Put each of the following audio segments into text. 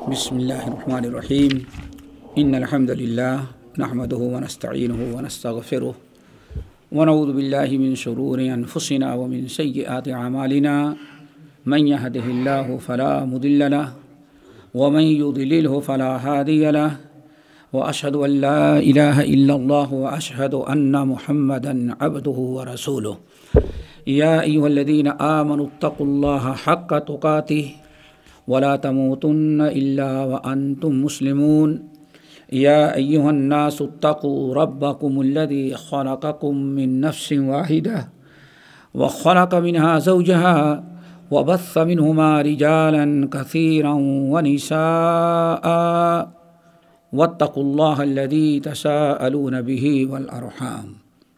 بسم الله الرحمن الرحيم إن الحمد لله نحمده ونستعينه ونستغفره ونعوذ بالله من شرور أنفسنا ومن سيئات أعمالنا من يهده الله فلا مضل له ومن يضلله فلا هادي له وأشهد أن لا إله إلا الله وأشهد أن محمدا عبده ورسوله يا أيها الذين آمنوا اتقوا الله حق تقاته ولا تموتن إلا وأنتم مسلمون يا أيها الناس اتقوا ربكم الذي خلقكم من نفس واحدة وخلق منها زوجها وبث منهما رجالا كثيرا ونساء واتقوا الله الذي تساءلون به والأرحام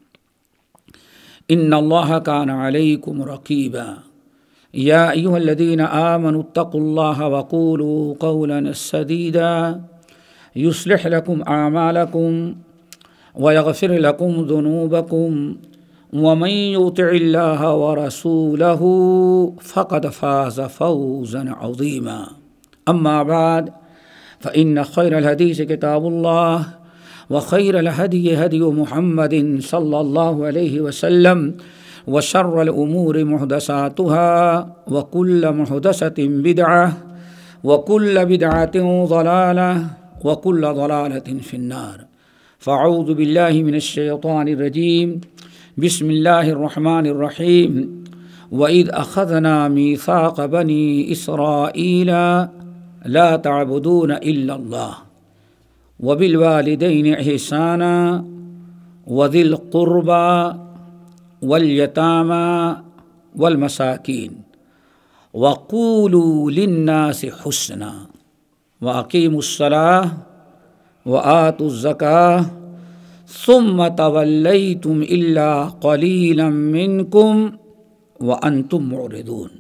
إن الله كان عليكم رقيبا يا أيها الذين آمنوا اتقوا الله وقولوا قولا سديدا يصلح لكم أعمالكم ويغفر لكم ذنوبكم ومن يطع الله ورسوله فقد فاز فوزا عظيما أما بعد فإن خير الحديث كتاب الله وخير الهدي هدي محمد صلى الله عليه وسلم وشر الأمور محدثاتها وكل محدثة بدعة وكل بدعة ضلالة وكل ضلالة في النار فأعوذ بالله من الشيطان الرجيم بسم الله الرحمن الرحيم وإذ أخذنا ميثاق بني إسرائيل لا تعبدون إلا الله وبالوالدين إحسانا وذي القربى والیتامی والمساکین وقولوا للناس حسنا واقیموا الصلاة وآتوا الزکاة ثم تولیتم الا قلیلا منکم وانتم معرضون۔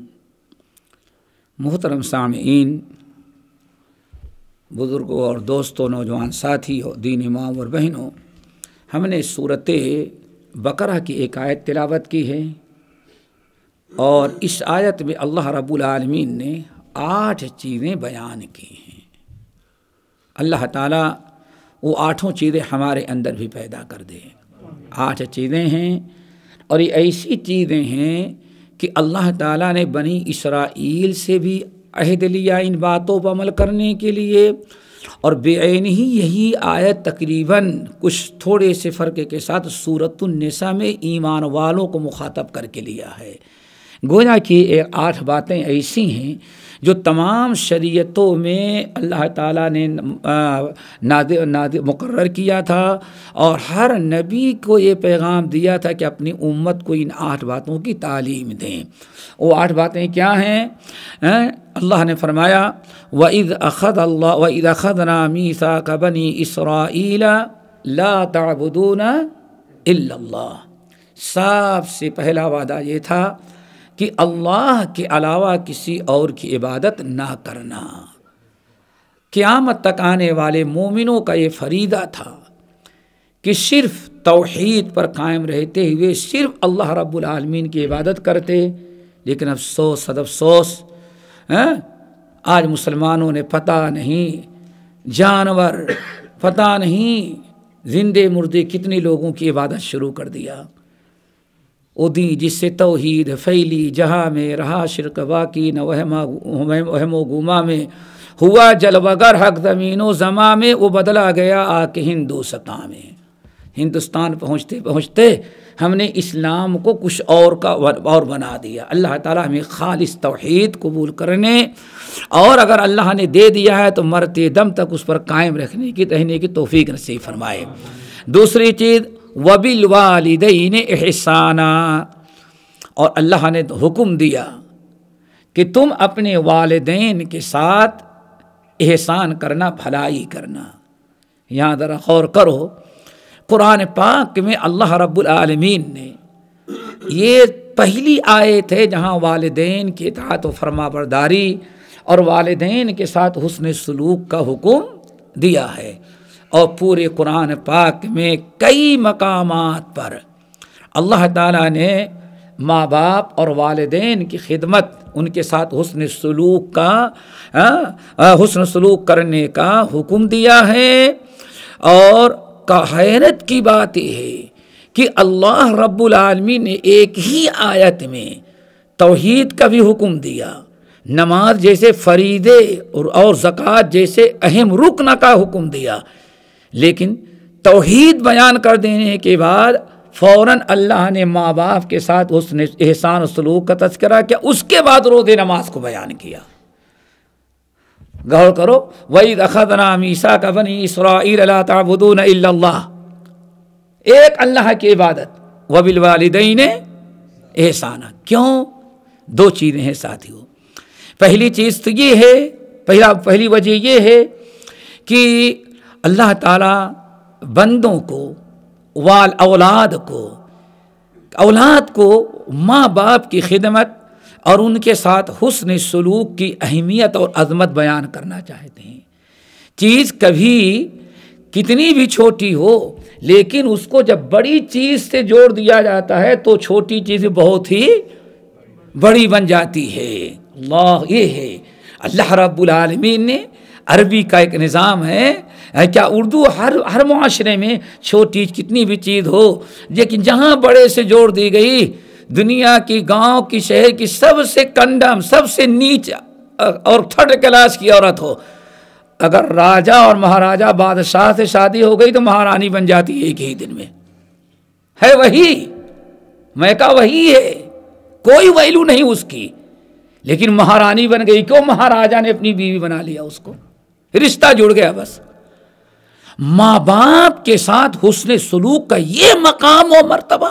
محترم سامعین، بزرگوں اور دوستوں، نوجوان ساتھیوں، دین امام اور بہنوں، ہم نے سورت بقرہ کی ایک آیت تلاوت کی ہے، اور اس آیت میں اللہ رب العالمین نے 8 چیزیں بیان کی ہیں۔ اللہ تعالیٰ وہ 8 چیزیں ہمارے اندر بھی پیدا کر دے۔ 8 چیزیں ہیں، اور یہ ایسی چیزیں ہیں کہ اللہ تعالیٰ نے بنی اسرائیل سے بھی عہد لیا ان باتوں پر عمل کرنے کے لیے، اور بعین ہی یہی آیت تقریباً کچھ تھوڑے سے فرق کے ساتھ سورۃ النساء میں ایمان والوں کو مخاطب کر کے لیا ہے۔ گویا کہ 8 باتیں ایسی ہیں جو تمام شریعتوں میں اللہ تعالیٰ نے مقرر کیا تھا، اور ہر نبی کو یہ پیغام دیا تھا کہ اپنی امت کو ان 8 باتوں کی تعلیم دیں۔ وہ 8 باتیں کیا ہیں؟ اللہ نے فرمایا وَإِذْ أَخَذْنَا مِيثَاقَ بَنِي إِسْرَائِيلَ لَا تَعْبُدُونَ إِلَّا اللَّهَ۔ سب سے پہلا وعدہ یہ تھا کہ اللہ کے علاوہ کسی اور کی عبادت نہ کرنا۔ قیامت تک آنے والے مومنوں کا یہ فریضہ تھا کہ صرف توحید پر قائم رہتے ہوئے صرف اللہ رب العالمین کی عبادت کرتے۔ لیکن افسوس صد افسوس، آج مسلمانوں نے پتہ نہیں جانور، پتہ نہیں زندے مردے کتنے لوگوں کی عبادت شروع کر دیا۔ وہ دین جس سے توحید پھیلی، جہاں میں رہا شرک باقی، نہ وہم و گما میں ہوا جلوگر حق زمین و زماں میں، وہ بدلا گیا آ کے ہندوستان میں۔ ہندوستان پہنچتے پہنچتے ہم نے اسلام کو کچھ اور بنا دیا۔ اللہ تعالیٰ ہمیں خالص توحید قبول کرنے، اور اگر اللہ نے دے دیا ہے تو مرتے دم تک اس پر قائم رہنے کی توفیق نصیب فرمائے۔ دوسری چیز وَبِالْوَالِدَيْنِ إِحْسَانًا، اور اللہ نے حکم دیا کہ تم اپنے والدین کے ساتھ احسان کرنا، بھلائی کرنا۔ یہاں ذرا غور کرو، قرآن پاک میں اللہ رب العالمین نے یہ پہلی آیت ہے جہاں والدین کی اطاعت و فرما برداری اور والدین کے ساتھ حسن سلوک کا حکم دیا ہے، اور پورے قرآن پاک میں کئی مقامات پر اللہ تعالیٰ نے ماں باپ اور والدین کی خدمت، ان کے ساتھ حسن سلوک کرنے کا حکم دیا ہے۔ اور حیرت کی بات یہ ہے کہ اللہ رب العالمین نے ایک ہی آیت میں توحید کا بھی حکم دیا، نماز جیسے فریضے اور زکوٰۃ جیسے اہم رکن کا حکم دیا، لیکن توحید بیان کر دینے کے بعد فوراً اللہ نے ماں باپ کے ساتھ حسن احسان و سلوک کا تذکرہ کیا، اس کے بعد روزے نماز کو بیان کیا۔ غور کرو، وَإِذْ أَخَذْنَا مِيثَاقَ بَنِي إِسْرَائِيلَ لَا تَعْبُدُونَ إِلَّا اللَّهَ، ایک اللہ کی عبادت، وَبِالْوَالِدَيْنِ احسانًا۔ کیوں؟ دو چیزیں ہیں ساتھیوں۔ پہلی چیز تو یہ ہے، پہلی وجہ یہ ہے کہ اللہ تعالیٰ بندوں کو اولاد کو ماں باپ کی خدمت اور ان کے ساتھ حسن سلوک کی اہمیت اور عظمت بیان کرنا چاہتے ہیں۔ چیز کبھی کتنی بھی چھوٹی ہو، لیکن اس کو جب بڑی چیز سے جوڑ دیا جاتا ہے تو چھوٹی چیز بہت ہی بڑی بن جاتی ہے۔ اللہ، یہ ہے اللہ رب العالمین نے عربی کا ایک نظام ہے، کیا اردو ہر معاشرے میں چھوٹی کتنی بھی چیز ہو، لیکن جہاں بڑے سے جوڑ دی گئی، دنیا کی، گاؤں کی، شہر کی سب سے کنڈم، سب سے نیچ اور تھرڈ کلاس کی عورت ہو، اگر راجا اور مہاراجا بادشاہ سے شادی ہو گئی تو مہارانی بن جاتی ہے ایک ہی دن میں۔ ہے وہی، میں کہا وہی ہے، کوئی ویلو نہیں اس کی، لیکن مہارانی بن گئی۔ کیوں؟ مہاراجا نے اپنی بیوی بنا لیا، اس کو رشتہ جڑ گیا بس۔ ماں باپ کے ساتھ حسن سلوک کا یہ مقام و مرتبہ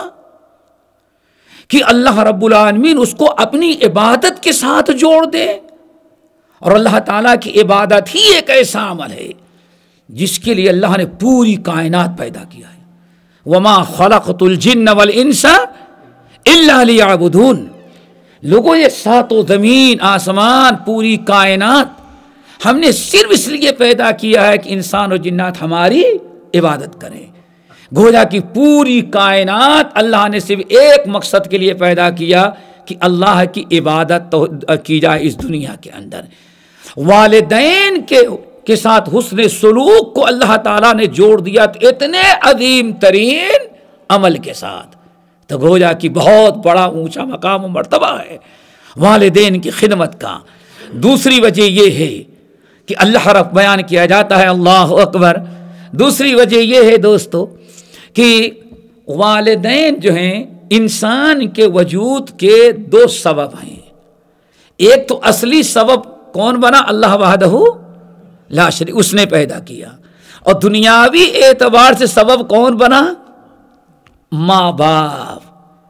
کہ اللہ رب العالمین اس کو اپنی عبادت کے ساتھ جوڑ دے، اور اللہ تعالیٰ کی عبادت ہی ایک ایسا عمل ہے جس کے لیے اللہ نے پوری کائنات پیدا کیا ہے۔ وَمَا خَلَقْتُ الْجِنَّ وَالْإِنسَ إِلَّا لِيَعْبُدُونَ۔ لوگوں، یہ ساتوں زمین آسمان پوری کائنات ہم نے صرف اس لیے پیدا کیا ہے کہ انسان اور جنات ہماری عبادت کریں۔ گویا کہ پوری کائنات اللہ نے صرف ایک مقصد کے لیے پیدا کیا کہ اللہ کی عبادت کی جائے اس دنیا کے اندر۔ والدین کے ساتھ حسن سلوک کو اللہ تعالیٰ نے جوڑ دیا اتنے عظیم ترین عمل کے ساتھ، تو گویا کہ بہت بڑا اونچا مقام و مرتبہ ہے والدین کی خدمت کا۔ دوسری وجہ یہ ہے کہ اللہ رب بیان کیا جاتا ہے، اللہ اکبر، دوسری وجہ یہ ہے دوستو کہ والدین جو ہیں انسان کے وجود کے دو سبب ہیں۔ ایک تو اصلی سبب کون بنا؟ اللہ وحدہ لا شریک، اس نے پیدا کیا۔ اور دنیاوی اعتبار سے سبب کون بنا؟ ماں باپ۔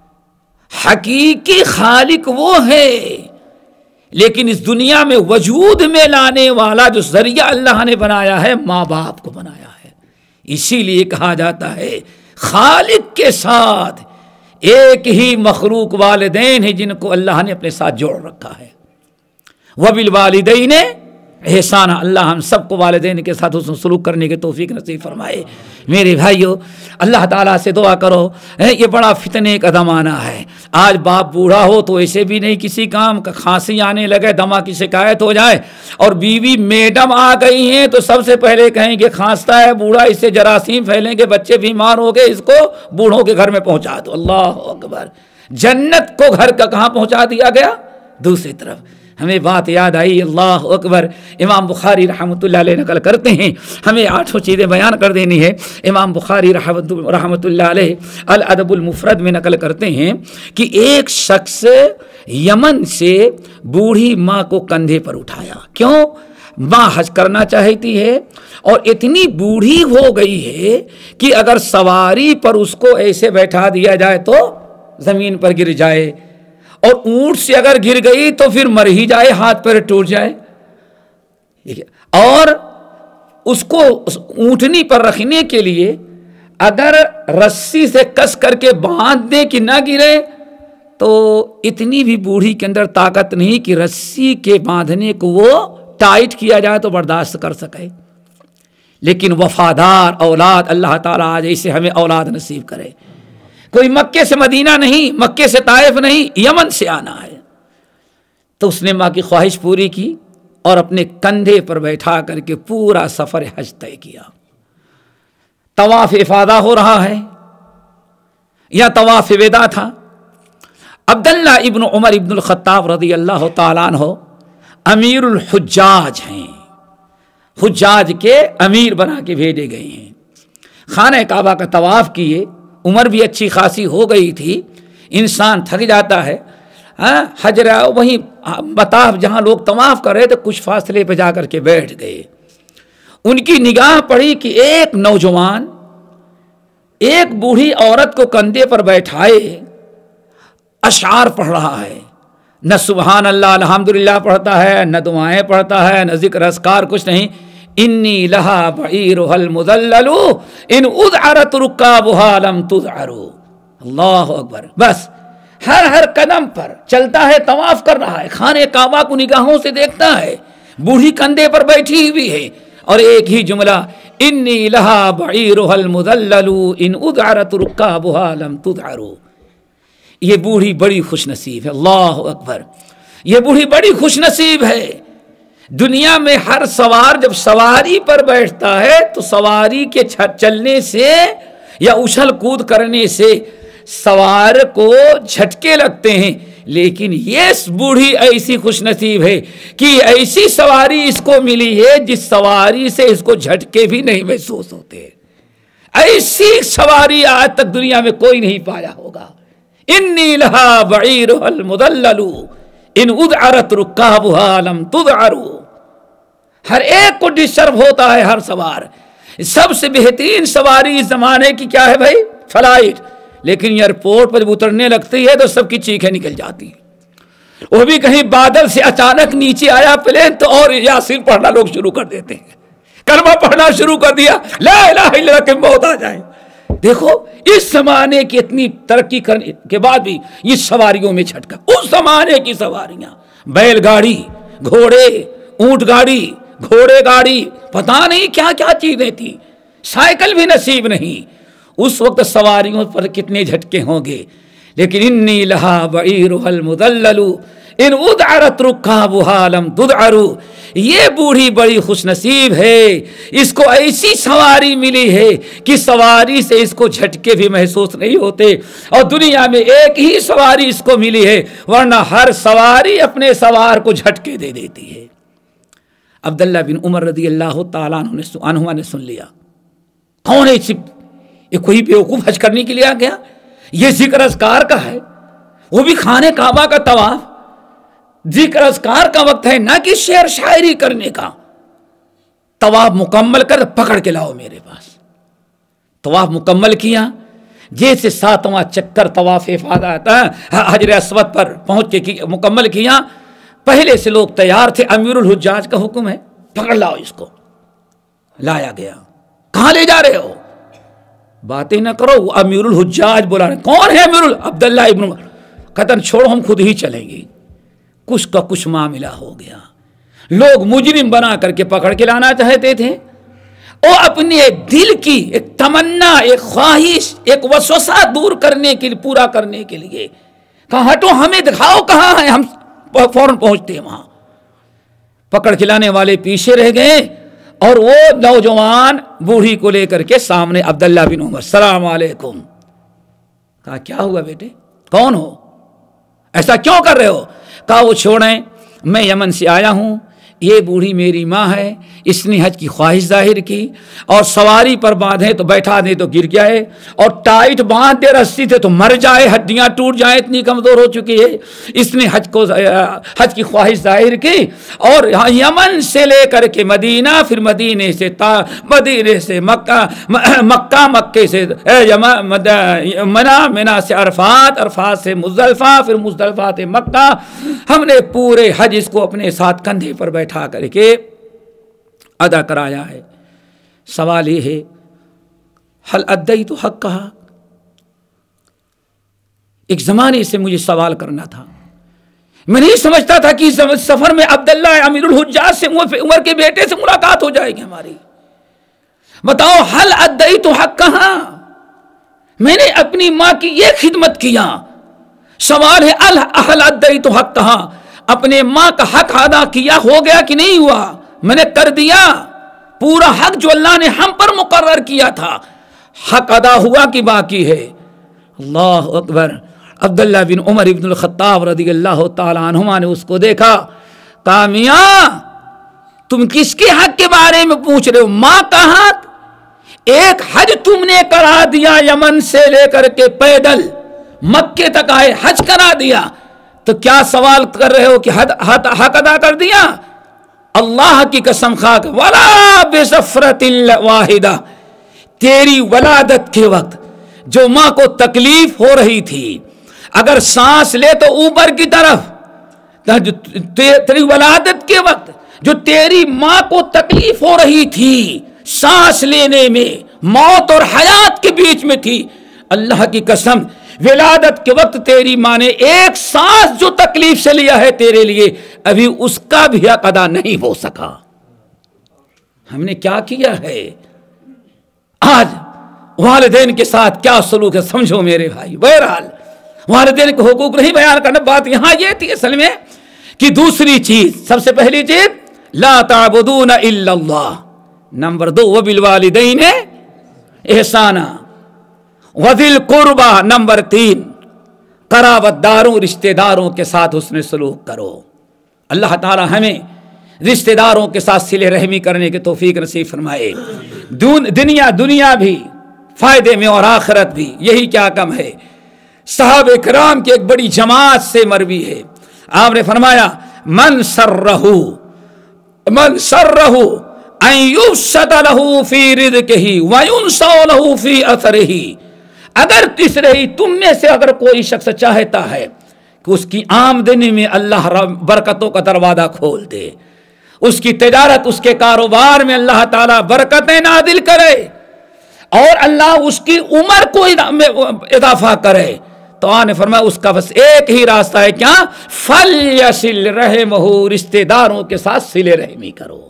حقیقی خالق وہ ہے، لیکن اس دنیا میں وجود میں لانے والا جو ذریعہ اللہ نے بنایا ہے، ماں باپ کو بنایا ہے۔ اسی لیے کہا جاتا ہے خالق کے ساتھ ایک ہی مخلوق والدین ہیں جن کو اللہ نے اپنے ساتھ جوڑ رکھا ہے۔ وَبِالْوَالِدَيْنِ احسانًا۔ اللہ ہم سب کو والدین کے ساتھ حسن سلوک کرنے کی توفیق نصیب فرمائے۔ میرے بھائیو، اللہ تعالیٰ سے دعا کرو، یہ بڑا فتنے کا زمانہ ہے۔ آج باپ بوڑھا ہو تو ایسے بھی نہیں کسی کام کا، کھانسی آنے لگے، دما کی شکایت ہو جائے، اور بیوی میڈم آ گئی ہیں تو سب سے پہلے کہیں گے کھانستا ہے بوڑھا، اس سے جراثیم پھیلیں گے، بچے بیمار ہو گئے، اس کو بوڑھوں کے گھر میں پہنچا دو۔ اللہ اکبر! جنت کو گھر کا کہاں پہنچا دیا گیا؟ دوسری طرف۔ ہمیں بات یاد آئی، اللہ اکبر، امام بخاری رحمۃ اللہ علیہ نقل کرتے ہیں، ہمیں 8 چیزیں بیان کر دینی ہے۔ امام بخاری رحمۃ اللہ علیہ الادب المفرد میں نقل کرتے ہیں کہ ایک شخص یمن سے بوڑھی ماں کو کندھے پر اٹھایا۔ کیوں؟ ماں حج کرنا چاہتی ہے اور اتنی بوڑھی ہو گئی ہے کہ اگر سواری پر اس کو ایسے بیٹھا دیا جائے تو زمین پر گر جائے، اور اونٹ سے اگر گر گئی تو پھر مر ہی جائے، ہاتھ پیر ٹوٹ جائے۔ اور اس کو اونٹنی پر رکھنے کے لیے اگر رسی سے کس کر کے باندھ دے کہ نہ گرے تو اتنی بھی بوڑھی کے اندر طاقت نہیں کہ رسی کے باندھنے کو وہ ٹائٹ کیا جائے تو برداشت کر سکے۔ لیکن وفادار اولاد اللہ تعالیٰ آج اسے ہمیں اولاد نصیب کرے۔ کوئی مکے سے مدینہ نہیں، مکے سے طائف نہیں، یمن سے آنا ہے۔ تو اس نے ماں کی خواہش پوری کی اور اپنے کندھے پر بیٹھا کر کے پورا سفر حج طے کیا۔ طواف افاضہ ہو رہا ہے یا طواف وداع تھا۔ عبداللہ ابن عمر ابن الخطاب رضی اللہ تعالیٰ عنہ امیر الحجاج ہیں، حجاج کے امیر بنا کے بھیجے گئے ہیں۔ خانہ کعبہ کا طواف کیے، عمر بھی اچھی خاصی ہو گئی تھی، انسان تھک جاتا ہے، حجر وہیں مطاف جہاں لوگ طواف کر رہے تھے کچھ فاصلے پہ جا کر کے بیٹھ گئے۔ ان کی نگاہ پڑی کہ ایک نوجوان ایک بوڑھی عورت کو کندھے پر بیٹھائے اشعار پڑھ رہا ہے، نہ سبحان اللہ الحمدللہ پڑھتا ہے، نہ دعائیں پڑھتا ہے، نہ ذکر اذکار، کچھ نہیں۔ انی لہا بعیرها المذلل ان اذعرت رکابها لم تذعر۔ اللہ اکبر، بس ہر قدم پر چلتا ہے، طواف کر رہا ہے، خانہ کعبہ کو نگاہوں سے دیکھتا ہے، بوڑھی کندھے پر بیٹھی ہوئی ہے، اور ایک ہی جملہ انی لہا بعیرها المذلل ان اذعرت رکابها لم تذعر۔ یہ بوڑھی بڑی خوش نصیب ہے، اللہ اکبر، یہ بوڑھی بڑی خوش نصیب ہے۔ دنیا میں ہر سوار جب سواری پر بیٹھتا ہے تو سواری کے چلنے سے یا اچھل کود کرنے سے سوار کو جھٹکے لگتے ہیں، لیکن یہ بوڑھی ایسی خوش نصیب ہے کہ ایسی سواری اس کو ملی ہے جس سواری سے اس کو جھٹکے بھی نہیں محسوس ہوتے۔ ایسی سواری آج تک دنیا میں کوئی نہیں پایا ہوگا۔ انی لہا بعیرها المذلل ان اذعرت رکابها لم تذعر۔ ہر ایک کو ڈسٹرب ہوتا ہے ہر سوار۔ سب سے بہترین سواری اس زمانے کی کیا ہے بھائی؟ فلائٹ، لیکن ایئرپورٹ پر جب اترنے لگتی ہے تو سب کی چیخیں نکل جاتی ہیں، وہ بھی کہیں بادل سے اچانک نیچے آیا پلین تو اور یاسین پڑھنا لوگ شروع کر دیتے ہیں، کلمہ پڑھنا شروع کر دیا، لا الہ الا اللہ کے موت آ جائے۔ دیکھو اس زمانے کی اتنی ترقی کرنے کے بعد بھی یہ سواریوں میں چھٹکا۔ اس زمانے کی سواریاں، بیل گاڑی، گھوڑے، اونٹ گاڑی، گھوڑے گاڑی، پتہ نہیں کیا کیا چیزیں تھی، سائیکل بھی نصیب نہیں۔ اس وقت سواریوں پر کتنے جھٹکے ہوں گے، لیکن انی لہا بعیرها المذلل ان اذعرت رکابها لم تذعر۔ یہ بوڑھی بڑی خوش نصیب ہے، اس کو ایسی سواری ملی ہے کہ سواری سے اس کو جھٹکے بھی محسوس نہیں ہوتے، اور دنیا میں ایک ہی سواری اس کو ملی ہے، ورنہ ہر سواری اپنے سوار کو جھٹکے دے دیتی ہے۔ عبداللہ بن عمر رضی اللہ تعالیٰ عنہ نے سن لیا، کون ہے یہ کوئی بیوقوف حج کرنے کے لیے آ گیا، یہ ذکر اذکار کا ہے، وہ بھی خانہ کعبہ کا طواف، ذکر اذکار کا وقت ہے، نہ کہ شعر شاعری کرنے کا۔ طواف مکمل کر پکڑ کے لاؤ میرے پاس۔ طواف مکمل کیا، جیسے 7واں چکر طواف افاضہ حجر اسود پر پہنچ کے مکمل کیا، پہلے سے لوگ تیار تھے، امیر الحجاج کا حکم ہے پکڑ لاؤ اس کو۔ لایا گیا، کہاں لے جا رہے ہو؟ باتیں نہ کرو، وہ امیر الحجاج بلا رہے، کون ہے امیر عبداللہ ابن عمر؟ قطن چھوڑو ہم خود ہی چلیں گے۔ کچھ کا کچھ معاملہ ہو گیا، لوگ مجرم بنا کر کے پکڑ کے لانا چاہتے تھے، اور اپنے دل کی ایک تمنا، ایک خواہش، ایک وسوسہ دور کرنے کے لیے، پورا کرنے کے لیے کہا ہٹو، ہمیں دکھاؤ کہاں ہے، ہم فوراً پہنچتے ہیں وہاں۔ پکڑ کے لانے والے پیچھے رہ گئے، اور وہ نوجوان بوڑھی کو لے کر کے سامنے عبداللہ بن عمر، السلام علیکم۔ کہا کیا ہوا بیٹے، کون ہو، ایسا کیوں کر رہے ہو؟ کہا وہ چھوڑیں، میں یمن سے آیا ہوں، یہ بوڑھی میری ماں ہے، اس نے حج کی خواہش ظاہر کی، اور سواری پر باندھے تو بیٹھا دے تو گر جائے، اور ٹائٹ باندھ دے رسی سے تو مر جائے، ہڈیاں ٹوٹ جائیں، اتنی کمزور ہو چکی ہے۔ اس نے حج کی خواہش ظاہر کی، اور یمن سے لے کر کے مدینہ، پھر مدینے سے مکے سے منا سے عرفات، عرفات سے مزدلفہ، پھر مزدلفہ سے مکہ، ہم نے پورے حج اس کو اپنے ساتھ کندھے پر بیٹھا کر کے ادا کرایا ہے۔ سوال یہ ہے، حل ادیت حقھا؟ ایک زمانے سے مجھے سوال کرنا تھا، میں نہیں سمجھتا تھا کہ سفر میں عبداللہ امیر الحجاج سے، عمر کے بیٹے سے ملاقات ہو جائے گی ہماری۔ بتاؤ حل ادیت حقھا، میں نے اپنی ماں کی یہ خدمت کیا، سوال ہے حل ادیت حقھا، اپنے ماں کا حق ادا کیا ہو گیا کہ نہیں ہوا؟ میں نے کر دیا پورا حق جو اللہ نے ہم پر مقرر کیا تھا، حق ادا ہوا کہ باقی ہے؟ اللہ اکبر۔ عبداللہ بن عمر بن الخطاب رضی اللہ تعالی عنہما نے اس کو دیکھا، کہا میاں تم کس کے حق کے بارے میں پوچھ رہے ہو؟ ماں کا حق؟ ایک حج تم نے کرا دیا، یمن سے لے کر کے پیدل مکے تک آئے، حج کرا دیا، تو کیا سوال کر رہے ہو کہ حق ادا کر دیا؟ اللہ کی قسم کھا کر، ولا بسفرۃ واحدہ، تیری ولادت کے وقت جو ماں کو تکلیف ہو رہی تھی، اگر سانس لے تو اوپر کی طرف، تیری ولادت کے وقت جو تیری ماں کو تکلیف ہو رہی تھی سانس لینے میں، موت اور حیات کے بیچ میں تھی، اللہ کی قسم ولادت کے وقت تیری ماں نے ایک سانس جو تکلیف سے لیا ہے تیرے لیے، ابھی اس کا بھی حق ادا نہیں ہو سکا۔ ہم نے کیا کیا ہے؟ آج والدین کے ساتھ کیا سلوک ہے سمجھو میرے بھائی۔ بہرحال والدین کے حقوق نہیں بیان کرنا، بات یہاں یہ تھی اصل میں کہ دوسری چیز، سب سے پہلی چیز لا تعبدون الا اللہ، نمبر 2 وبالوالدین احسانا وذی القربى، نمبر 3 قرابت داروں رشتہ داروں کے ساتھ حسن سلوک کرو۔ اللہ تعالی ہمیں رشتہ داروں کے ساتھ صلہ رحمی کرنے کی توفیق نصیب فرمائے، دنیا بھی فائدے میں اور آخرت بھی۔ یہی کیا کم ہے، صحابہ کرام کی ایک بڑی جماعت سے مروی ہے، آپ نے فرمایا من سرہ ان یبسط لہ فی رزقہ وینسأ لہ فی اثرہ، اگر تیسرے تم میں سے اگر کوئی شخص چاہتا ہے کہ اس کی آمدنی میں اللہ برکتوں کا دروازہ کھول دے، اس کی تجارت، اس کے کاروبار میں اللہ تعالیٰ برکتیں نازل کرے، اور اللہ اس کی عمر کو اضافہ کرے، تو آنے فرمایا اس کا بس ایک ہی راستہ ہے، کیا؟ فَلْيَصِلْ رَحِمَهُ، رشتہ داروں کے ساتھ صلہ رحمی کرو۔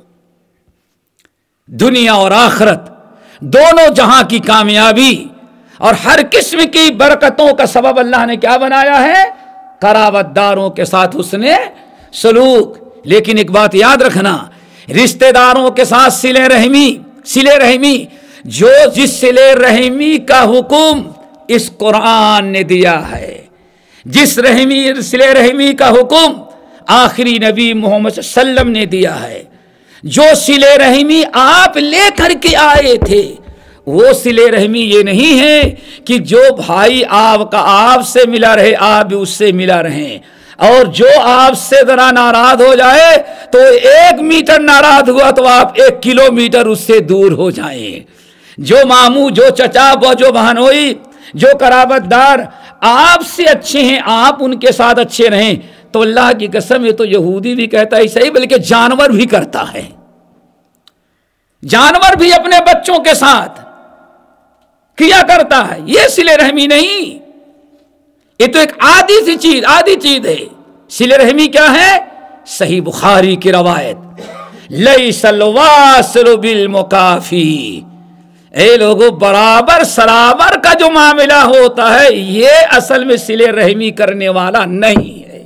دنیا اور آخرت دونوں جہاں کی کامیابی اور ہر قسم کی برکتوں کا سبب اللہ نے کیا بنایا ہے؟ قرابت داروں کے ساتھ حسن سلوک۔ لیکن ایک بات یاد رکھنا، رشتہ داروں کے ساتھ صلہ رحمی جو جس صلہ رحمی کا حکم اس قرآن نے دیا ہے، جس صلہ رحمی کا حکم آخری نبی محمد صلی اللہ علیہ وسلم نے دیا ہے، جو صلہ رحمی آپ لے کر کے آئے تھے، وہ صلہ رحمی یہ نہیں ہے کہ جو بھائی آپ کا آپ سے ملا رہے آپ بھی اس سے ملا رہیں، اور جو آپ سے ذرا ناراض ہو جائے تو 1 میٹر ناراض ہوا تو آپ 1 کلومیٹر اس سے دور ہو جائیں۔ جو ماموں، جو چچا، جو بہنوئی، جو قرابت دار آپ سے اچھے ہیں آپ ان کے ساتھ اچھے رہیں، تو اللہ کی قسم یہ تو یہودی بھی کہتا ہے صحیح، بلکہ جانور بھی کرتا ہے۔ جانور بھی اپنے بچوں کے ساتھ کیا کرتا ہے، یہ صلہ رحمی نہیں، یہ تو ایک عادی چیز ہے۔ صلہ رحمی کیا ہے؟ صحیح بخاری کی روایت، لیس الواصل بالمکافی، اے لوگو برابر سرابر کا جو معاملہ ہوتا ہے یہ اصل میں صلہ رحمی کرنے والا نہیں ہے۔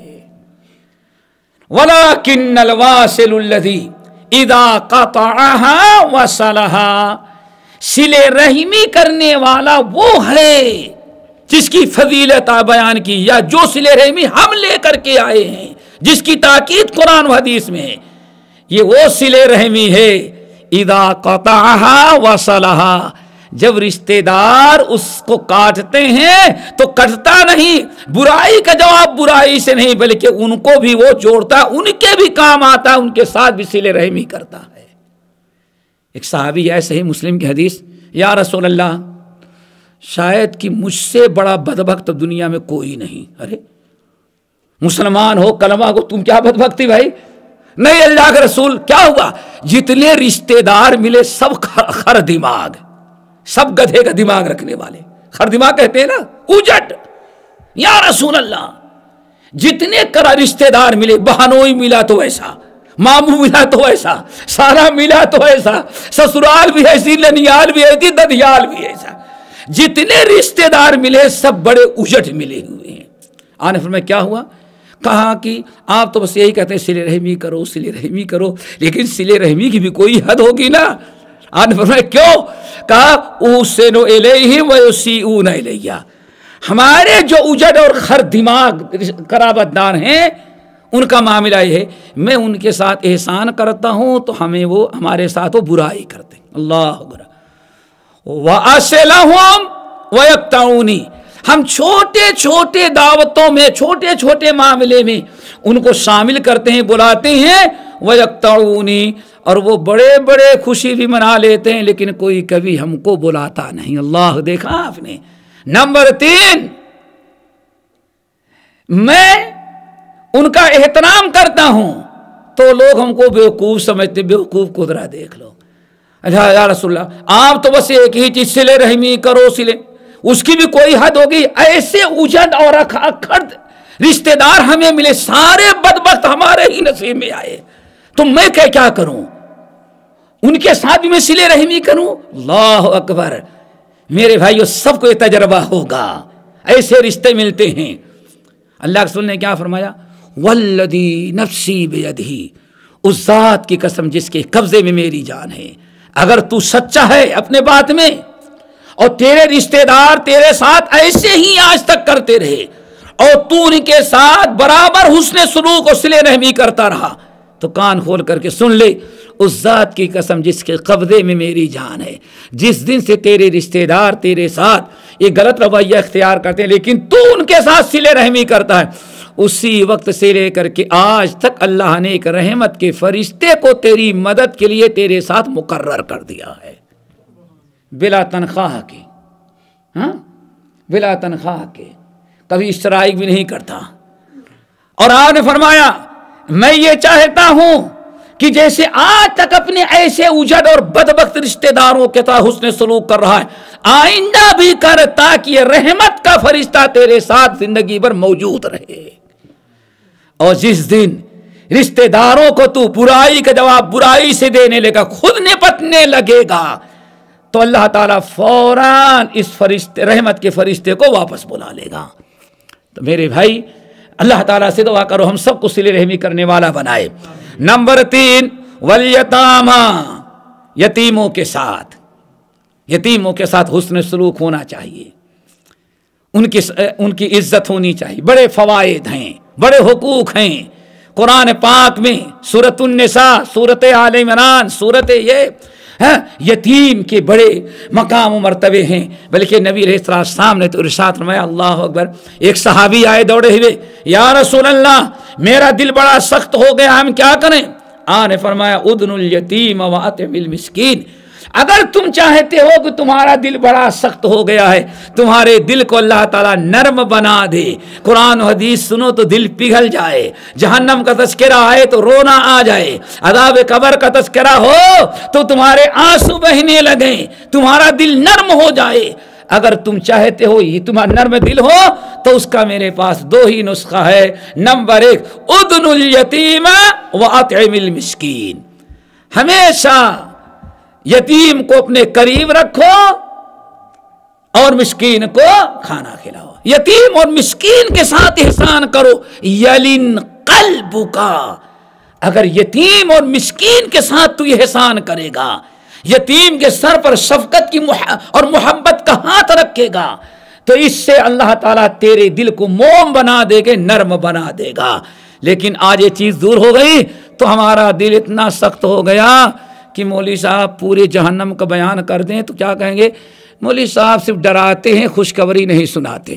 وَلَكِنَّ الْوَاصِلُ الَّذِي اِذَا قَطَعَهَا وَصَلَهَا، صلہ رحمی کرنے والا وہ ہے جس کی فضیلت بیان کی، یا جو صلہ رحمی ہم لے کر کے آئے ہیں، جس کی تاکید قرآن و حدیث میں ہے، یہ وہ صلہ رحمی ہے اذا قطعها وصلها، جب رشتہ دار اس کو کاٹتے ہیں تو کٹتا نہیں، برائی کا جواب برائی سے نہیں، بلکہ ان کو بھی وہ جوڑتا، ان کے بھی کام آتا، ان کے ساتھ بھی صلہ رحمی کرتا ہے۔ ایک صحابی ہے، صحیح مسلم کی حدیث، یا رسول اللہ شاید کہ مجھ سے بڑا بدبخت دنیا میں کوئی نہیں۔ ارے مسلمان ہو، کلمہ کو، تم کیا بدبختی بھائی؟ نہیں اللہ کے رسول، کیا ہوا؟ جتنے رشتہ دار ملے سب خر دماغ، سب گدھے کا دماغ رکھنے والے، خر دماغ کہتے ہیں نا، اجٹ۔ یا رسول اللہ جتنے رشتہ دار ملے، بہنوئی ملا تو ایسا، ماموں ملا تو ایسا، سارا ملا تو ایسا، سسرال بھی ایسی، ننیال بھی ایسی، ددیال بھی ایسا، جتنے رشتہ دار ملے سب بڑے اجٹ ملے ہوئے ہیں۔ آنے فرمایا کیا ہوا؟ کہا کہ آپ تو بس یہی کہتے ہیں صلہ رحمی کرو صلہ رحمی کرو، لیکن صلہ رحمی کی بھی کوئی حد ہوگی نا۔ آپ نے فرمایا کیوں؟ کہا احسن الیہم ویسیئون الیہ، ہمارے جو اجڑ اور خر دماغ قرابت دار ہیں ان کا معاملہ یہ ہے، میں ان کے ساتھ احسان کرتا ہوں تو وہ ہمارے ساتھ وہ برائی کرتے ہیں۔ اللہ اکبر۔ وَأَصِلَهُمْ وَيَقْطَعُونِ، ہم چھوٹے چھوٹے دعوتوں میں چھوٹے چھوٹے معاملے میں ان کو شامل کرتے ہیں، بلاتے ہیں، وَيَقْطَعُونِ، اور وہ بڑے بڑے خوشی بھی منا لیتے ہیں لیکن کوئی کبھی ہم کو بلاتا نہیں۔ اللہ، دیکھا آپ نے۔ نمبر 3، میں ان کا احترام کرتا ہوں تو لوگ ہم کو بیوقوف سمجھتے، بیوقوف کو ذرا دیکھ لو، اچھا یا رسول اللہ آپ تو بس ایک ہی چیز صلہ رحمی کرو، صلہ، اس کی بھی کوئی حد ہوگی؟ ایسے اجڑ اور اکھڑ رشتہ دار ہمیں ملے، سارے بدبخت ہمارے ہی نصیب میں آئے، تو میں کیا کروں؟ ان کے ساتھ بھی میں صلہ رحمی کروں؟ اللہ اکبر۔ میرے بھائیو، سب کو یہ تجربہ ہوگا، ایسے رشتے ملتے ہیں۔ اللہ کے رسول نے کیا فرمایا؟ والذی نفسی بیدہ، اس ذات کی قسم جس کے قبضے میں میری جان ہے، اگر تو سچا ہے اپنے بات میں اور تیرے رشتہ دار تیرے ساتھ ایسے ہی آج تک کرتے رہے اور تو ان کے ساتھ برابر حسن سلوک اور صلہ رحمی کرتا رہا، تو کان کھول کر کے سن لے، اس ذات کی قسم جس کے قبضے میں میری جان ہے، جس دن سے تیرے رشتہ دار تیرے ساتھ یہ غلط رویہ اختیار کرتے ہیں لیکن تو ان کے ساتھ صلہ رحمی کرتا ہے، اسی وقت سے لے کر کے آج تک اللہ نے ایک رحمت کے فرشتے کو تیری مدد کے لیے تیرے ساتھ مقرر کر دیا ہے، بلا تنخواہ کے، ہاں، بلا تنخواہ کے، کبھی اشتراک بھی نہیں کرتا۔ اور آپ نے فرمایا میں یہ چاہتا ہوں کہ جیسے آج تک اپنے ایسے اجڑ اور بدبخت رشتہ داروں کے ساتھ حسن سلوک کر رہا ہے، آئندہ بھی کر، تاکہ یہ رحمت کا فرشتہ تیرے ساتھ زندگی بھر موجود رہے۔ اور جس دن رشتہ داروں کو تو برائی کا جواب برائی سے دینے لگا، خود نپٹنے لگے گا، تو اللہ تعالیٰ فوراً اس فرشتے، رحمت کے فرشتے کو واپس بلا لے گا۔ تو میرے بھائی، اللہ تعالیٰ سے دعا کرو ہم سب کو صلہ رحمی کرنے والا بنائے۔ نمبر 3، والیتاما، یتیموں کے ساتھ، یتیموں کے ساتھ حسن سلوک ہونا چاہیے، ان کی عزت ہونی چاہیے۔ بڑے فوائد ہیں، بڑے حقوق ہیں قرآن پاک میں، سورۃ النساء، سورۃ آل عمران، سورۃ یتیم کے بڑے مقام و مرتبے ہیں، بلکہ نبی علیہ السلام نے تو ارشاد فرمایا، اللہ اکبر، ایک صحابی آئے دوڑے ہوئے، یا رسول اللہ میرا دل بڑا سخت ہو گیا، ہم کیا کریں؟ آپ نے فرمایا ادن الیتیم واطعم المسکین، اگر تم چاہتے ہو کہ تمہارا دل بڑا سخت ہو گیا ہے، تمہارے دل کو اللہ تعالیٰ نرم بنا دے، قرآن و حدیث سنو تو دل پگھل جائے، جہنم کا تذکرہ آئے تو رونا آ جائے، عذاب قبر کا تذکرہ ہو تو تمہارے آنسو بہنے لگیں، تمہارا دل نرم ہو جائے، اگر تم چاہتے ہو یہ تمہارا نرم دل ہو تو اس کا میرے پاس 2 ہی نسخہ ہے۔ نمبر 1، ادن الیتیم واطعم المسکین، ہمیشہ یتیم کو اپنے قریب رکھو اور مسکین کو کھانا کھلاؤ، یتیم اور مسکین کے ساتھ احسان کرو، یلن قلبک، اگر یتیم اور مسکین کے ساتھ تو احسان کرے گا، یتیم کے سر پر شفقت کی اور محبت کا ہاتھ رکھے گا، تو اس سے اللہ تعالیٰ تیرے دل کو موم بنا دے گا، نرم بنا دے گا۔ لیکن آج یہ چیز دور ہو گئی تو ہمارا دل اتنا سخت ہو گیا کہ مولوی صاحب پورے جہنم کا بیان کر دیں تو کیا کہیں گے؟ مولوی صاحب صرف ڈراتے ہیں، خوشخبری نہیں سناتے۔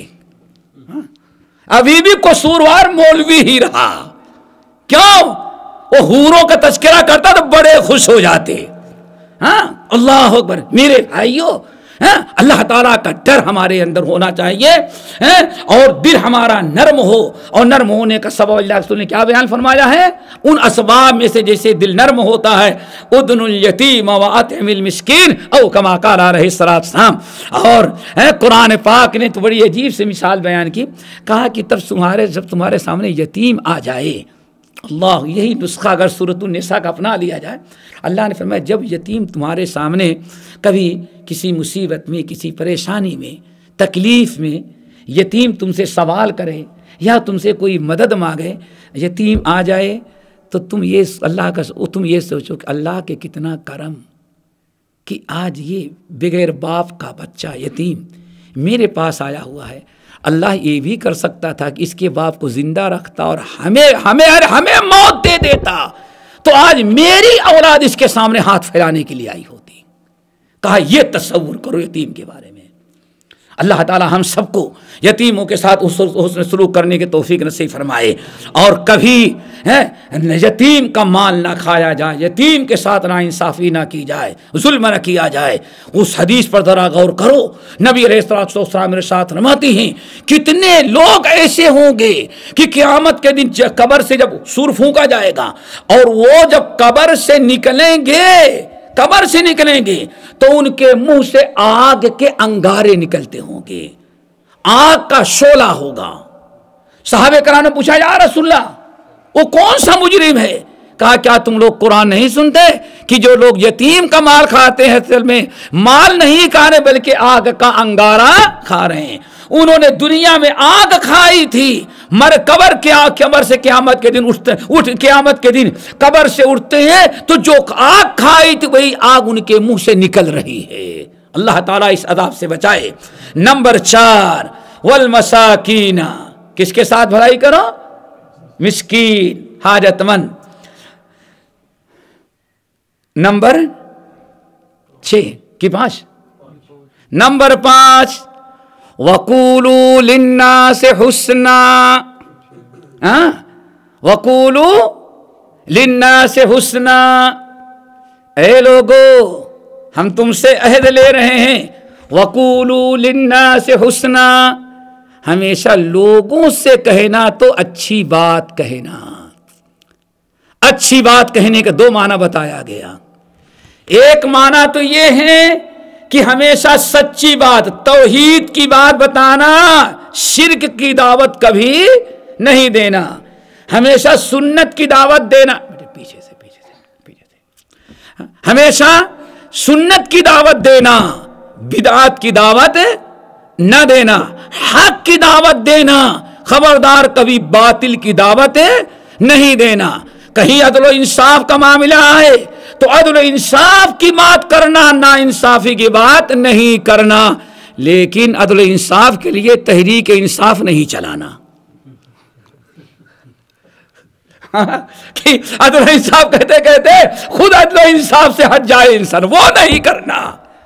ابھی بھی قصوروار مولوی ہی رہا، کیوں؟ وہ حوروں کا تذکرہ کرتا تو بڑے خوش ہو جاتے۔ ہاں، اللہ اکبر میرے بھائیو، اللہ تعالیٰ کا ڈر ہمارے اندر ہونا چاہیے، اور دل ہمارا نرم ہو، اور نرم ہونے کا سبب اللہ رسول نے کیا بیان فرمایا ہے؟ ان اسباب میں سے جیسے دل نرم ہوتا ہے، ادن الیتیم واطعم المسکین، او کما قال علیہ السلام۔ اور قرآن پاک نے تو بڑی عجیب سے مثال بیان کی، کہا کہ جب تمہارے سامنے یتیم آ جائے، اللہ، یہی نسخہ اگر سورۃ النساء کا اپنا لیا جائے، اللہ نے فرمایا جب یتیم تمہارے سامنے کبھی کسی مصیبت میں، کسی پریشانی میں، تکلیف میں، یتیم تم سے سوال کرے، یا تم سے کوئی مدد مانگے، یتیم آ جائے، تو تم یہ سوچو کہ اللہ کے کتنا کرم کہ آج یہ بغیر باپ کا بچہ یتیم میرے پاس آیا ہوا ہے۔ اللہ یہ بھی کر سکتا تھا کہ اس کے باپ کو زندہ رکھتا اور ہمیں موت دے دیتا، تو آج میری اولاد اس کے سامنے ہاتھ پھیلانے کے لیے آئی ہوتی۔ کہا یہ تصور کرو یتیم کے بارے میں۔ اللہ تعالی ہم سب کو یتیموں کے ساتھ حسن سلوک کرنے کی توفیق نصیب فرمائے، اور کبھی یتیم کا مال نہ کھایا جائے، یتیم کے ساتھ ناانصافی نہ کی جائے، ظلم نہ کیا جائے۔ اس حدیث پر ذرا غور کرو، نبی علیہ الصلوۃ والسلام میرے ساتھ فرماتی ہیں کتنے لوگ ایسے ہوں گے کہ قیامت کے دن قبر سے جب سور پھونکا جائے گا اور وہ جب قبر سے نکلیں گے تو ان کے منہ سے آگ کے انگارے نکلتے ہوں گے، آگ کا شعلہ ہوگا۔ صحابہ کرام نے پوچھا یا رسول اللہ وہ کون سا مجرم ہے؟ کہا کیا تم لوگ قرآن نہیں سنتے کہ جو لوگ یتیم کا مال کھاتے ہیں اصل میں مال نہیں کھا رہے بلکہ آگ کا انگارہ کھا رہے ہیں۔ انہوں نے دنیا میں آگ کھائی تھی، قبر سے قیامت کے دن قبر سے اٹھتے ہیں تو جو آگ کھائی تھی وہی آگ ان کے منہ سے نکل رہی ہے۔ اللہ تعالیٰ اس عذاب سے بچائے۔ نمبر 4 والمساکین، کس کے ساتھ بھلائی کرو؟ مسکین، حاجت مند۔ نمبر 6 کی 5 نمبر 5 وَقُولُوا لِلنَّاسِ حُسْنًا، وَقُولُوا لِلنَّاسِ حُسْنًا، اے لوگو ہم تم سے عہد لے رہے ہیں، وَقُولُوا لِلنَّاسِ حُسْنًا، ہمیشہ لوگوں سے کہنا تو اچھی بات کہنا۔ اچھی بات کہنے کا 2 معنی بتایا گیا۔ ایک معنی تو یہ ہے کہ ہمیشہ سچی بات، توحید کی بات بتانا، شرک کی دعوت کبھی نہیں دینا، ہمیشہ سنت کی دعوت دینا، پیچھے سے ہمیشہ سنت کی دعوت دینا، بدعات کی دعوت نہ دینا، حق کی دعوت دینا، خبردار کبھی باطل کی دعوت نہیں دینا۔ کہیں عدل و انصاف کا معاملہ آئے تو عدل و انصاف کی بات کرنا، نا انصافی کی بات نہیں کرنا، لیکن عدل و انصاف کے لیے تحریک انصاف نہیں چلانا۔ کہ عدل و انصاف کہتے کہتے خود عدل و انصاف سے ہٹ جائے انسان، وہ نہیں کرنا۔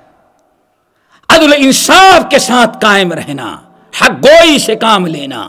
عدل و انصاف کے ساتھ قائم رہنا، حق گوئی سے کام لینا۔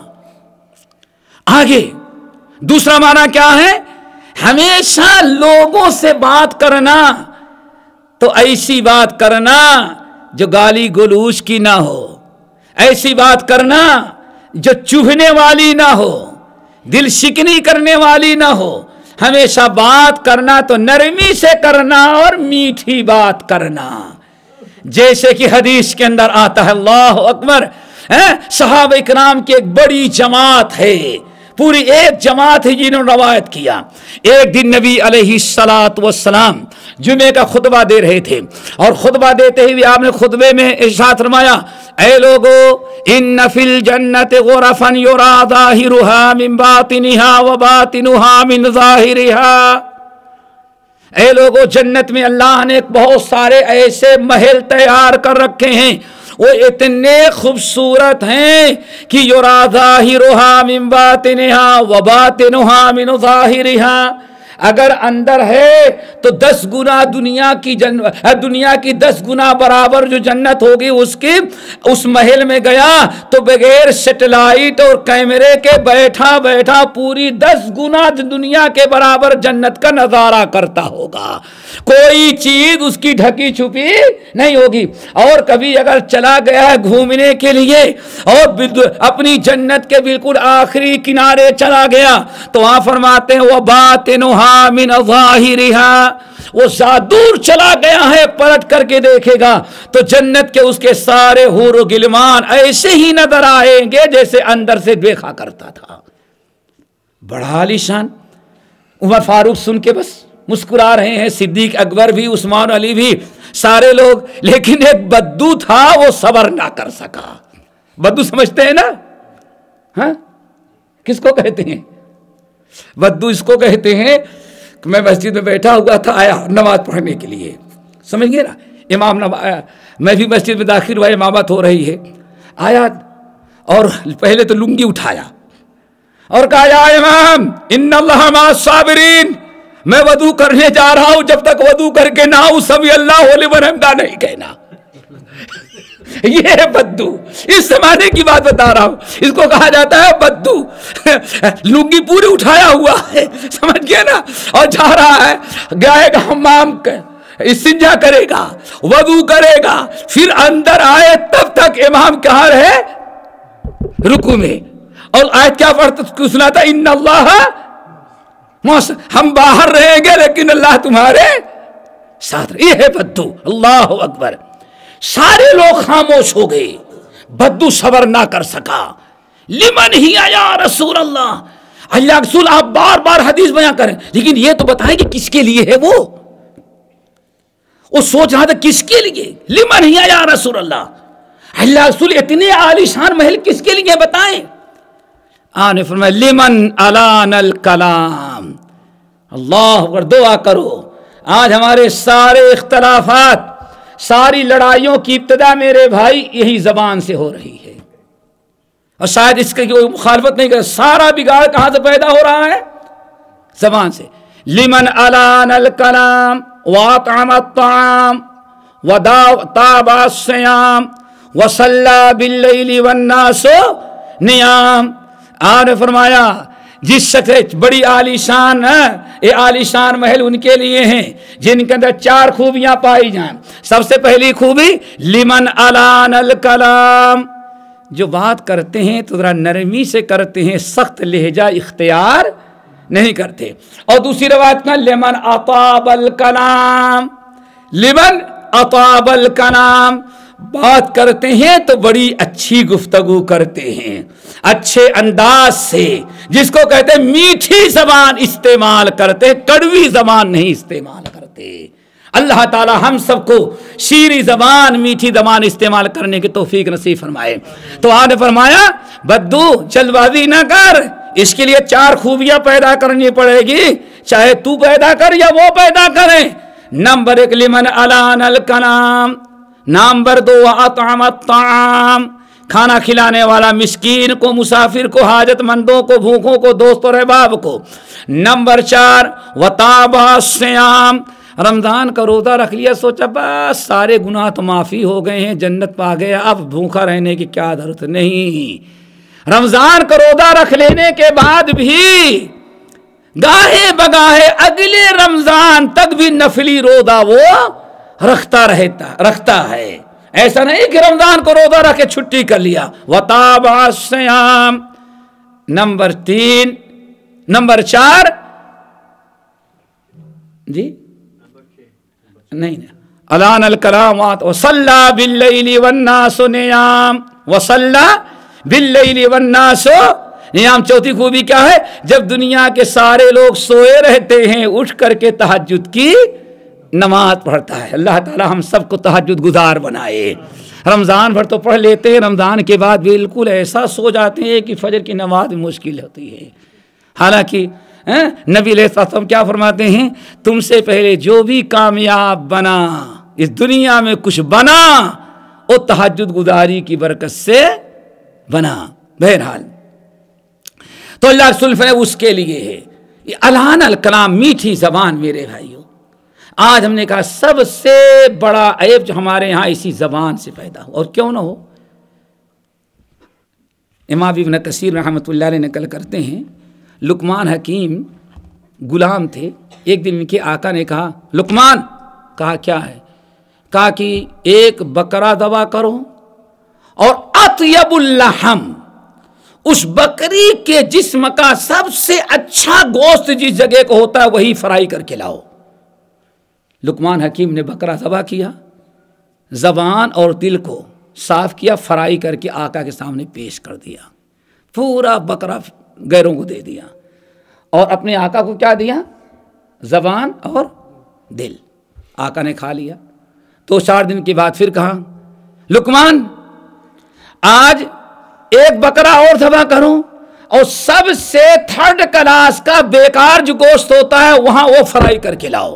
آگے دوسرا معنی کیا ہے؟ ہمیشہ لوگوں سے بات کرنا تو ایسی بات کرنا جو گالی گلوچ کی نہ ہو، ایسی بات کرنا جو چبھنے والی نہ ہو، دل شکنی کرنے والی نہ ہو۔ ہمیشہ بات کرنا تو نرمی سے کرنا اور میٹھی بات کرنا، جیسے کہ حدیث کے اندر آتا ہے، اللہ اکبر، صحابہ اکرام کی ایک بڑی جماعت ہے، پوری ایک جماعت ہے جنہوں نے روایت کیا۔ ایک دن نبی علیہ السلام جمعے کا خطبہ دے رہے تھے، اور خطبہ دیتے ہوئے آپ نے خطبے میں ارشاد فرمایا، اے لوگو ان فی الجنت غرفا یرا ظاہرها من باطنها وباطنها من ظاہرها، اے لوگو جنت میں اللہ نے بہت سارے ایسے محل تیار کر رکھے ہیں، وہ اتنے خوبصورت ہیں کہ یرا ظاہرها من باطنها وباطنها من ظاہرها، اگر اندر ہے تو 10 گنا دنیا کی 10 گنا برابر جو جنت ہوگی اس محل میں گیا تو بغیر سیٹلائٹ اور کیمرے کے بیٹھا پوری 10 گنا دنیا کے برابر جنت کا نظارہ کرتا ہوگا، کوئی چیز اس کی ڈھکی چھپی نہیں ہوگی۔ اور کبھی اگر چلا گیا ہے گھومنے کے لیے اور اپنی جنت کے بالکل آخری کنارے چلا گیا تو وہاں فرماتے ہیں وَبَاطِنُهَا من ظاہرها، وہ دور چلا گیا ہے پلٹ کر کے دیکھے گا تو جنت کے اس کے سارے حور و غلمان ایسے ہی نظر آئیں گے جیسے اندر سے دیکھا کرتا تھا۔ بڑا عالیشان۔ عمر فاروق سن کے بس مسکرا رہے ہیں، صدیق اکبر بھی، عثمان علی بھی، سارے لوگ، لیکن ایک بدو تھا وہ صبر نہ کر سکا۔ بدو سمجھتے ہیں نا؟ ہاں، کس کو کہتے ہیں؟ بدو اس کو کہتے ہیں کہ میں مسجد میں بیٹھا ہوا تھا، آیا نماز پڑھنے کے لیے، سمجھ گئے نا، امام میں بھی مسجد میں داخل ہوا، امامت ہو رہی ہے، آیا اور پہلے تو لنگی اٹھایا اور کہا یا امام ان اللہ مع الصابرین، میں وضو کرنے جا رہا ہوں، جب تک وضو کر کے نہ آؤں سمی اللہ لمن حمدہ نہیں کہنا۔ یہ ہے بدو، اس زمانے کی بات بتا رہا ہوں، اس کو کہا جاتا ہے بدو، لنگی پوری اٹھایا ہوا ہے، سمجھ گیا نا، اور جا رہا ہے، گائے گا حمام استنجا کرے گا، وضو کرے گا، پھر اندر آئے تب تک امام کہاں رہے؟ رکوع میں، اور آیت کیا پڑھتا سناتا؟ ان اللہ، ہم باہر رہیں گے لیکن اللہ تمہارے ساتھ۔ یہ ہے بدو، اللہ اکبر۔ سارے لوگ خاموش ہو گئے، بدو صبر نہ کر سکا۔ لمن ہی یا رسول اللہ، اللہ رسول آپ بار بار حدیث بیان کریں لیکن یہ تو بتائیں کہ کس کے لیے ہے؟ وہ سوچ رہا تھا کس کے لیے؟ لمن ہی یا رسول اللہ، اللہ رسول اتنے عالی شان محل کس کے لیے بتائیں؟ آپ نے فرمایا لمن الان الکلام، اللہ اکبر۔ دعا کرو، آج ہمارے سارے اختلافات، ساری لڑائیوں کی ابتدا میرے بھائی یہی زبان سے ہو رہی ہے، اور شاید اس کی کوئی مخالفت نہیں کر، سارا بگاڑ کہاں سے پیدا ہو رہا ہے؟ زبان سے۔ لمن الان الکلام واطعم الطعام وتاب الصیام وصلی باللیل والناس نیام۔ آپ نے فرمایا جس شخص بڑی عالی شان ہے، یہ عالی شان محل ان کے لیے ہیں جن کے اندر 4 خوبیاں پائی جائیں۔ سب سے پہلی خوبی لمن الان الکلام، جو بات کرتے ہیں تو ذرا نرمی سے کرتے ہیں، سخت لہجہ اختیار نہیں کرتے۔ اور دوسری روایت میں لمن اطاب الکلام، لمن اطاب الکلام، بات کرتے ہیں تو بڑی اچھی گفتگو کرتے ہیں، اچھے انداز سے، جس کو کہتے ہیں میٹھی زبان استعمال کرتے، کڑوی زبان نہیں استعمال کرتے۔ اللہ تعالی ہم سب کو شیریں زبان، میٹھی زبان استعمال کرنے کی توفیق نصیب فرمائے۔ تو آپ نے فرمایا بدو جلد بازی نہ کر، اس کے لیے 4 خوبیاں پیدا کرنی پڑے گی، چاہے تو پیدا کر یا وہ پیدا کریں۔ نمبر 1 لمن الان الکلام، نمبر 2 اطعم الطعام، کھانا کھلانے والا، مسکین کو، مسافر کو، حاجت مندوں کو، بھوکوں کو، دوست اور احباب کو۔ نمبر 4 وتاب الصیام، رمضان کا روزہ رکھ لیا، سوچا بس سارے گناہ تو معافی ہو گئے ہیں، جنت پا گیا، اب بھوکا رہنے کی کیا ضرورت نہیں۔ رمضان کا روزہ رکھ لینے کے بعد بھی گاہے بگاہے اگلے رمضان تک بھی نفلی روزہ وہ رکھتا ہے، ایسا نہیں کہ رمضان کو روزہ رکھ کے چھٹی کر لیا۔ وتاب الصیام۔ نمبر 3، نمبر 4 جی نہیں الان الکلام وصلی باللیل والناس نیام، وصلی باللیل والناس نیام۔ چوتھی خوبی کیا ہے؟ جب دنیا کے سارے لوگ سوئے رہتے ہیں اٹھ کر کے تہجد کی نماز پڑھتا ہے۔ اللہ تعالی ہم سب کو تہجد گزار بنائے۔ رمضان بھر تو پڑھ لیتے ہیں، رمضان کے بعد بالکل ایسا سو جاتے ہیں کہ فجر کی نماز مشکل ہوتی ہے۔ حالانکہ نبی علیہ السلام کیا فرماتے ہیں؟ تم سے پہلے جو بھی کامیاب بنا، اس دنیا میں کچھ بنا، وہ تہجد گزاری کی برکت سے بنا۔ بہرحال تو اللہ رسول نے اس کے لیے ہے یہ الان الکلام، میٹھی زبان۔ میرے بھائیو، آج ہم نے کہا سب سے بڑا عیب جو ہمارے یہاں اسی زبان سے پیدا ہو، اور کیوں نہ ہو۔ امام ابن کثیر رحمۃ اللہ علیہ نقل کرتے ہیں لقمان حکیم غلام تھے، ایک دن ان کے آقا نے کہا لقمان، کہا کیا ہے؟ کہا کہ ایک بکرا ذبح کرو اور اطیب اللحم، اس بکری کے جسم کا سب سے اچھا گوشت جس جگہ کو ہوتا ہے وہی فرائی کر کے لاؤ۔ لقمان حکیم نے بکرا ذبح کیا، زبان اور دل کو صاف کیا، فرائی کر کے آقا کے سامنے پیش کر دیا، پورا بکرا غیروں کو دے دیا، اور اپنے آقا کو کیا دیا؟ زبان اور دل۔ آقا نے کھا لیا۔ تو 4 دن کے بعد پھر کہا لقمان آج ایک بکرا اور ذبح کروں، اور سب سے تھرڈ کلاس کا بیکار جو گوشت ہوتا ہے وہاں وہ فرائی کر کے لاؤ.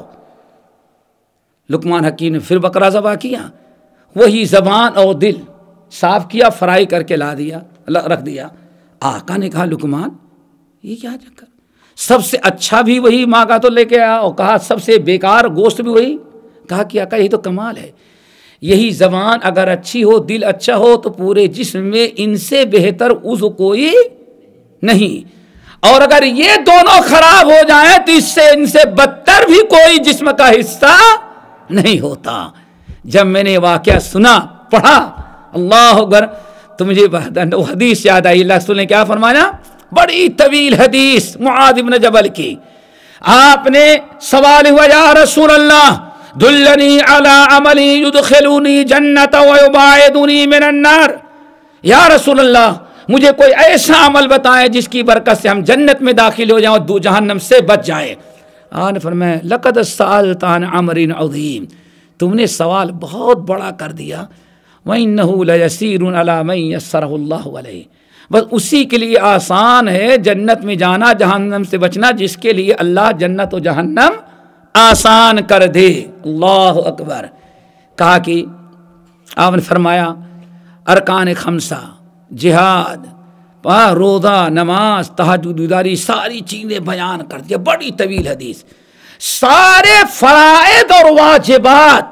لقمان حکیم نے پھر بکرا ذبح کیا, وہی زبان اور دل صاف کیا, فرائی کر کے لا دیا, رکھ دیا. آقا نے کہا لقمان یہ کیا چکر, سب سے اچھا بھی وہی ماں کا تو لے کے آیا, اور کہا سب سے بیکار گوشت بھی وہی. کہا کہ آقا یہی تو کمال ہے, یہی زبان اگر اچھی ہو, دل اچھا ہو, تو پورے جسم میں ان سے بہتر عضو کوئی نہیں, اور اگر یہ دونوں خراب ہو جائیں تو اس سے ان سے بدتر بھی کوئی جسم کا حصہ نہیں ہوتا. جب میں نے واقعہ سنا, پڑھا, اللہ اکبر, تو مجھے حدیث یاد آئی. اللہ رسول نے کیا فرمایا, بڑی طویل حدیث معاذ بن جبل کی. آپ نے سوال ہوا, یا رسول اللہ دلنی علی عملی یدخلونی جنت ویباعدنی من النار, یا رسول اللہ مجھے کوئی ایسا عمل بتائیں جس کی برکت سے ہم جنت میں داخل ہو جائیں اور جہنم سے بچ جائیں. آپ نے فرمایا لقد سألت عن امر عظیم, تم نے سوال بہت بڑا کر دیا. وَإِنَّهُ لَيَسِيرٌ عَلَى مَن يَسَّرَهُ اللَّهُ عَلَيْهِ, بس اسی کے لیے آسان ہے جنت میں جانا, جہنم سے بچنا, جس کے لیے اللہ جنت و جہنم آسان کر دے. اللہ اکبر. کہا کہ آپ نے فرمایا ارکان خمسہ, جہاد, روزہ, نماز, تہجد, بیداری, ساری چیزیں بیان کر دیا. بڑی طویل حدیث, سارے فرائض اور واجبات,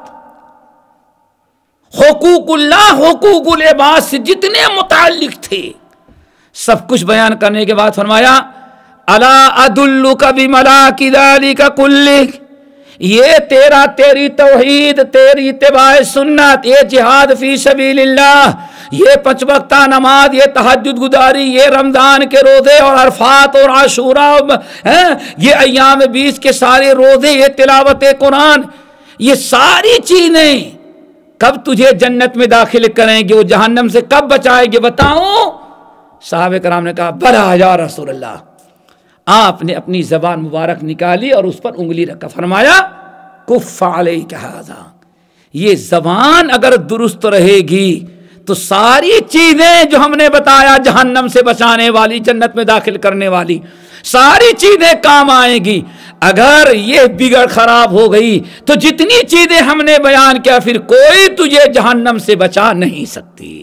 حقوق اللہ, حقوق العباد سے جتنے متعلق تھے سب کچھ بیان کرنے کے بعد فرمایا الا ادلک بملاک ذلک کلہ, یہ تیری توحید, تیری اتباع سنت, یہ جہاد فی سبیل اللہ, یہ 5 وقتہ نماز, یہ تہجد گزاری, یہ رمضان کے روزے اور عرفات اور عاشوراء, یہ ایام 20 کے سارے روزے, یہ تلاوت قرآن, یہ ساری چیزیں کب تجھے جنت میں داخل کریں گے, وہ جہنم سے کب بچائیں گے, بتاؤں؟ صحابہ کرام نے کہا بلا یا رسول اللہ. آپ نے اپنی زبان مبارک نکالی اور اس پر انگلی رکھا, فرمایا کف علیک ھذا, یہ زبان اگر درست رہے گی تو ساری چیزیں جو ہم نے بتایا جہنم سے بچانے والی, جنت میں داخل کرنے والی, ساری چیزیں کام آئیں گی. اگر یہ بگڑ خراب ہو گئی تو جتنی چیزیں ہم نے بیان کیا پھر کوئی تجھے جہنم سے بچا نہیں سکتی.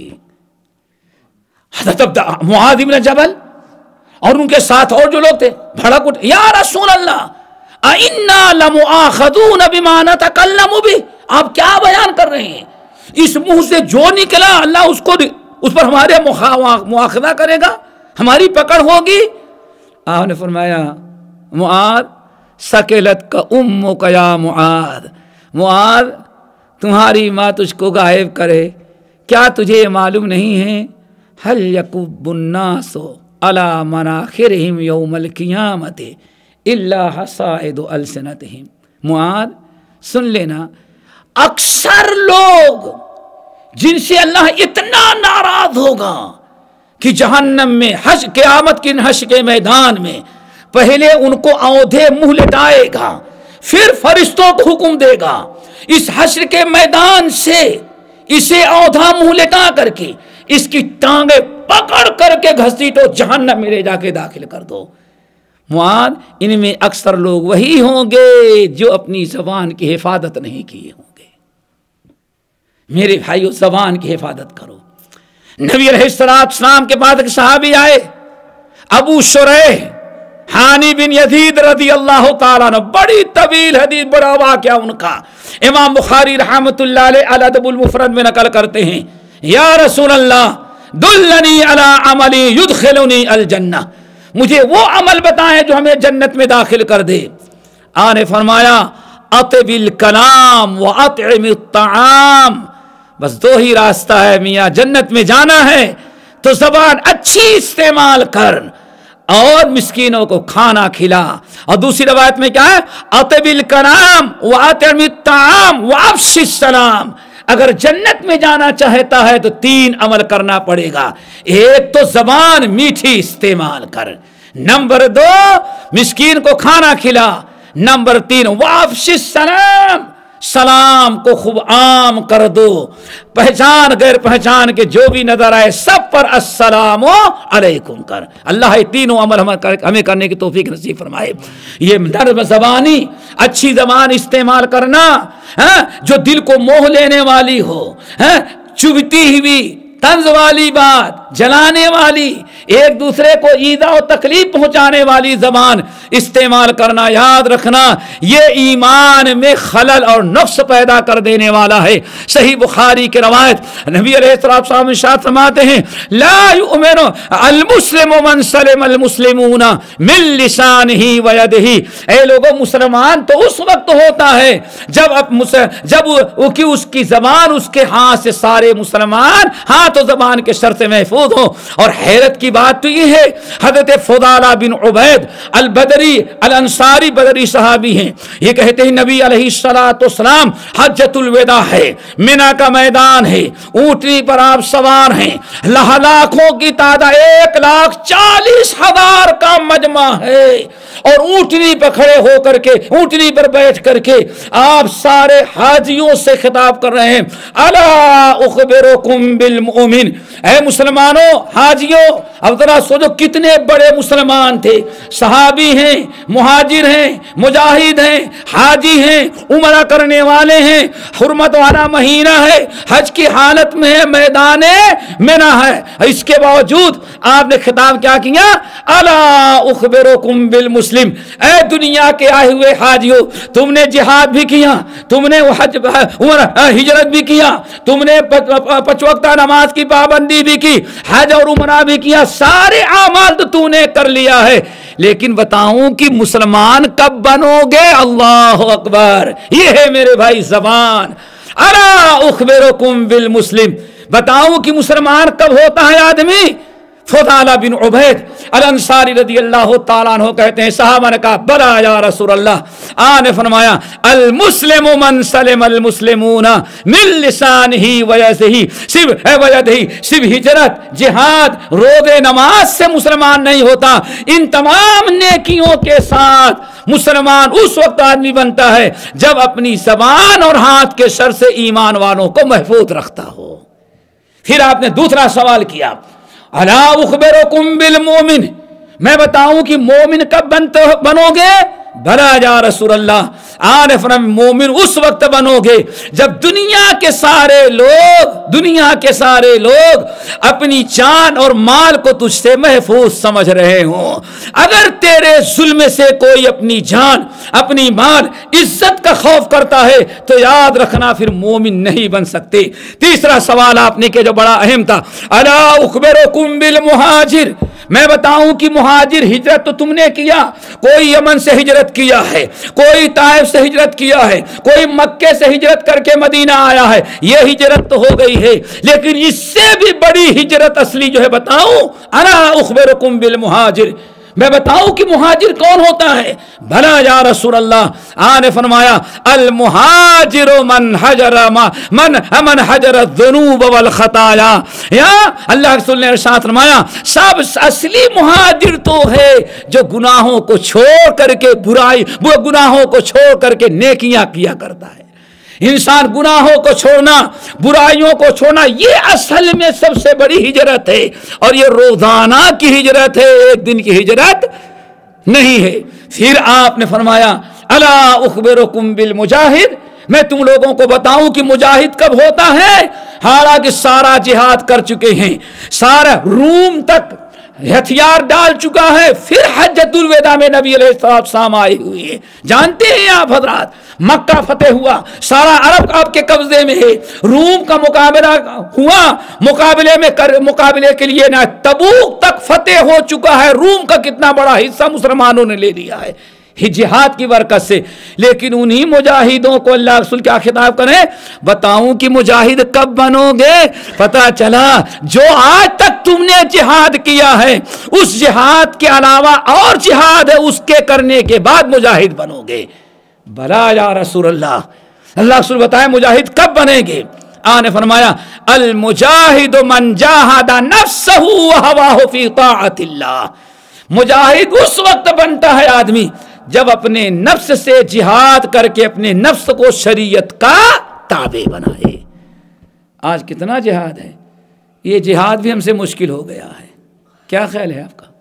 حضرت معاذ بن جبل اور ان کے ساتھ اور جو لوگ تھے بھڑک اٹھے, یا رسول اللہ اِنَّا لَمُؤَاخَذُونَ بِمَا نَتَكَلَّمُ بِهِ, آپ کیا بیان کر رہے ہیں, اس منہ سے جو نکلا اللہ اس پر ہمارے مواخذہ کرے گا, ہماری پکڑ ہوگی. آپ نے فرمایا معاذ سکلت کا امک یا معاذ, معاذ تمہاری ماں تجھ کو غائب کرے, کیا تجھے معلوم نہیں ہے هل يكب الناس على مناخرهم يوم القيامة الا حصائد السنتهم. معاذ سن لینا, اکثر لوگ جن سے اللہ اتنا ناراض ہوگا کہ جہنم میں قیامت کی حشر کے میدان میں پہلے ان کو اونھے منہ لٹائے گا, پھر فرشتوں کو حکم دے گا اس حشر کے میدان سے اسے اونھا منہ لٹا کر کے اس کی ٹانگیں پکڑ کر کے گھسیٹو, جہنم میں لے جا کے داخل کر دو. معاذ ان میں اکثر لوگ وہی ہوں گے جو اپنی زبان کی حفاظت نہیں کیے ہوں گے. میرے بھائیو زبان کی حفاظت کرو. نبی علیہ السلام کے بعد ایک صحابی آئے, ابو شریح حانی بن یزید رضی اللہ تعالیٰ عنہ, بڑی طویل حدیث, بڑا واقعہ ان کا. امام بخاری رحمۃ اللہ علیہ الادب المفرد میں نقل کرتے ہیں, یا رسول اللہ دلنی علی عملی یدخلنی الجنہ, مجھے وہ عمل بتائیں جو ہمیں جنت میں داخل کر دے. آپ نے فرمایا اطب الکلام واطعم الطعام, بس دو ہی راستہ ہے میاں, جنت میں جانا ہے تو زبان اچھی استعمال کر اور مسکینوں کو کھانا کھلا. اور دوسری روایت میں کیا ہے, اطب الکلام واطعم الطعام وافش السلام. اگر جنت میں جانا چاہتا ہے تو 3 عمل کرنا پڑے گا. ایک تو زبان میٹھی استعمال کر, نمبر 2 مسکین کو کھانا کھلا, نمبر 3 وافش السلام, سلام کو خوب عام کر دو، پہچان غیر پہچان کے جو بھی نظر آئے سب پر السلام علیکم کر۔ اللہ یہ تینوں عمل ہمیں کرنے کی توفیق نصیب فرمائے۔ یہ نرم زبانی، اچھی زبان استعمال کرنا جو دل کو موہ لینے والی ہو، چبھتی ہوئی، طنز والی بات، جلانے والی، ایک دوسرے کو ایذا و تکلیف پہنچانے والی زبان استعمال کرنا، یاد رکھنا یہ ایمان میں خلل اور نقص پیدا کر دینے والا ہے۔ صحیح بخاری کی روایت، نبی علیہ السلام ارشاد فرماتے ہیں لا یؤمن المسلم من سلم المسلمون من لسانہ و یدہ، اے لوگوں مسلمان تو اس وقت ہوتا ہے جب اس کی زبان اس کے ہاتھ سے سارے مسلمان ہاتھ و زبان کے شر سے محفوظ ہو۔ اور حیرت کی بات تو یہ ہے حضرت فضالہ بن عبید البدری الانصاری بدری صحابی ہیں، یہ کہتے ہیں نبی علیہ السلام حجۃ الوداع ہے، منی کا میدان ہے، اونٹنی پر آپ سوار ہیں، لاکھوں کی تعداد 1,40,000 کا مجمع ہے، اور اونٹنی پر کھڑے ہو کر کے، اونٹنی پر بیٹھ کر کے آپ سارے حاجیوں سے خطاب کر رہے ہیں الا اخبرکم بالمؤمن، اے مسلمانوں، حاجیوں، اب ذرا سوچو کتنے بڑے مسلمان تھے، صحابی ہیں، مہاجر ہیں، مجاہد ہیں، حاجی ہیں، عمرہ کرنے والے ہیں، حرمت والا مہینہ ہے، حج کی حالت میں ہے، میدان منی ہے، اس کے باوجود آپ نے خطاب کیا کیا الا اخبرکم بالمسلم، اے دنیا کے آئے ہوئے حاجیوں، تم نے جہاد بھی کیا، تم نے ہجرت بھی کیا، تم نے 5 وقتہ نماز کی پابندی بھی کی، حج اور عمرہ بھی کیا، سارے اعمال تو تو نے کر لیا ہے، لیکن بتاؤں کہ مسلمان کب بنو گے؟ اللہ اکبر، یہ ہے میرے بھائی زبان۔ الا اخبرکم بالمسلم، بتاؤں کہ مسلمان کب ہوتا ہے آدمی؟ فضالہ بن عبید الانصاری رضی اللہ تعالیٰ عنہ کہتے ہیں صحابہ نے کہا بلا یا رسول اللہ، آپ نے فرمایا المسلم من سلم المسلمون من لسانہ و یدہ، صرف ہجرت، جہاد، روزے، نماز سے مسلمان نہیں ہوتا، ان تمام نیکیوں کے ساتھ مسلمان اس وقت آدمی بنتا ہے جب اپنی زبان اور ہاتھ کے شر سے ایمان والوں کو محفوظ رکھتا ہو۔ پھر آپ نے دوسرا سوال کیا الا اخبرکم بالمومن، میں بتاؤں کہ مومن کب بنو گے؟ بھلا یا رسول اللہ، آنے فرم مومن اس وقت بنو گے جب دنیا کے سارے لوگ اپنی جان اور مال کو تجھ سے محفوظ سمجھ رہے ہوں۔ اگر تیرے ظلم سے کوئی اپنی جان، اپنی مال، عزت کا خوف کرتا ہے تو یاد رکھنا پھر مومن نہیں بن سکتے۔ تیسرا سوال آپ نے کہ جو بڑا اہم تھا الا اخبرکم بالمہاجر، میں بتاؤں کہ مہاجر، ہجرت تو تم نے کیا، کوئی یمن سے ہجرت کیا ہے، کوئی طائف سے ہجرت کیا ہے، کوئی مکے سے ہجرت کر کے مدینہ آیا ہے، یہ ہجرت تو ہو گئی ہے، لیکن اس سے بھی بڑی ہجرت اصلی جو ہے بتاؤں انا اخبرکم بالمہاجر، میں بتاؤں کہ مہاجر کون ہوتا ہے؟ بھلا یا رسول اللہ، آپ نے فرمایا المہاجر من حجر الذنوب والخطایا، یا اللہ رسول نے ارشاد فرمایا سب اصلی مہاجر تو ہے جو گناہوں کو چھوڑ کر کے گناہوں کو چھوڑ کر کے نیکیاں کیا کرتا ہے۔ انسان گناہوں کو چھوڑنا، برائیوں کو چھوڑنا، یہ اصل میں سب سے بڑی ہجرت ہے، اور یہ روزانہ کی ہجرت ہے، ایک دن کی ہجرت نہیں ہے۔ پھر آپ نے فرمایا الا اخبرکم بالمجاہد، میں تم لوگوں کو بتاؤں کہ مجاہد کب ہوتا ہے؟ حالانکہ سارا جہاد کر چکے ہیں، سارا روم تک ہتھیار ڈال چکا ہے، پھر حجۃ الوداع میں نبی علیہ السلام آئے ہوئے ہیں، جانتے ہیں آپ حضرات، مکہ فتح ہوا، سارا عرب آپ کے قبضے میں ہے، روم کا مقابلہ ہوا، مقابلے کے لیے نہ تبوک تک فتح ہو چکا ہے، روم کا کتنا بڑا حصہ مسلمانوں نے لے لیا ہے جہاد کی برکت سے، لیکن انہی مجاہدوں کو اللہ رسول کیا خطاب کریں؟ بتاؤں کہ مجاہد کب بنو گے؟ پتا چلا جو آج تک تم نے جہاد کیا ہے اس جہاد کے علاوہ اور جہاد ہے، اس کے کرنے کے بعد مجاہد بنو گے۔ بھلا یا رسول اللہ، اللہ رسول بتائیں مجاہد کب بنیں گے؟ آپ نے فرمایا المجاہد من جاہد نفسہ وہواہ فی طاعت اللہ، مجاہد اس وقت بنتا ہے آدمی جب اپنے نفس سے جہاد کر کے اپنے نفس کو شریعت کا تابع بنائے۔ آج کتنا جہاد ہے، یہ جہاد بھی ہم سے مشکل ہو گیا ہے۔ کیا خیال ہے آپ کا؟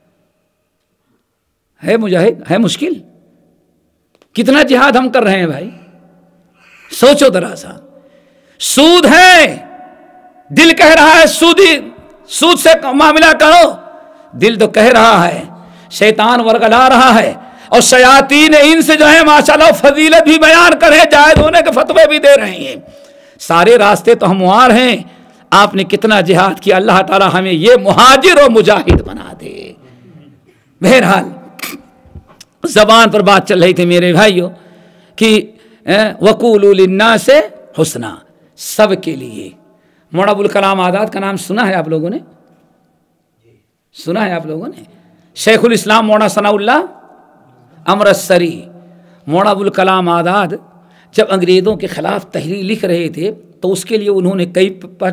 ہے مجاہد، ہے مشکل؟ کتنا جہاد ہم کر رہے ہیں بھائی، سوچو ذرا سا۔ سود ہے، دل کہہ رہا ہے سود سے معاملہ کرو، دل تو کہہ رہا ہے، شیطان ورگلا رہا ہے، اور شیاطین ان سے جو ہے ماشاءاللہ فضیلت بھی بیان کرے، جائز ہونے کے فتوے بھی دے رہے ہیں۔ سارے راستے تو ہموار ہیں۔ آپ نے کتنا جہاد کیا، اللہ تعالی ہمیں یہ مہاجر و مجاہد بنا دے۔ بہرحال زبان پر بات چل رہی تھی میرے بھائیوں کہ وقولوا للناس حسنا، سب کے لیے۔ مولانا ابوالکلام آزاد کا نام سنا ہے آپ لوگوں نے؟ سنا ہے آپ لوگوں نے؟ شیخ الاسلام مولانا ثناء اللہ امرتسری، مولانا ابوالکلام آزاد جب انگریزوں کے خلاف تحریر لکھ رہے تھے تو اس کے لیے انہوں نے کئی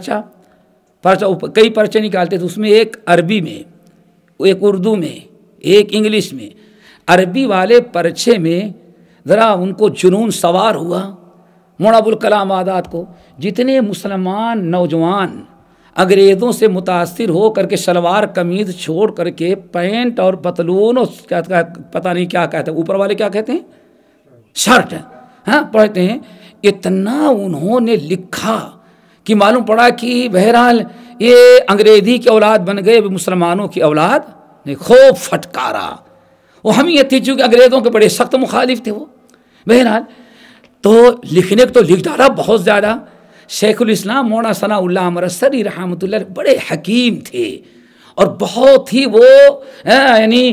پرچے نکالتے تھے۔ اس میں ایک عربی میں، ایک اردو میں، ایک انگلش میں۔ عربی والے پرچے میں ذرا ان کو جنون سوار ہوا مولانا ابوالکلام آزاد کو۔ جتنے مسلمان نوجوان انگریزوں سے متاثر ہو کر کے شلوار قمیض چھوڑ کر کے پینٹ اور پتلون اور پتہ نہیں کیا کہتے ہیں، اوپر والے کیا کہتے ہیں، شرٹ، ہاں پڑھتے ہیں، اتنا انہوں نے لکھا کہ معلوم پڑا کہ بہرحال یہ انگریزی کی اولاد بن گئے، مسلمانوں کی اولاد نے خوب پھٹکارا۔ وہ ہم یہ تھی چونکہ انگریزوں کے بڑے سخت مخالف تھے وہ۔ بہرحال تو لکھنے کو تو لکھ ڈالا بہت زیادہ۔ شیخ الاسلام مولانا ثناء اللہ امرتسری رحمۃ اللہ بڑے حکیم تھے اور بہت ہی وہ یعنی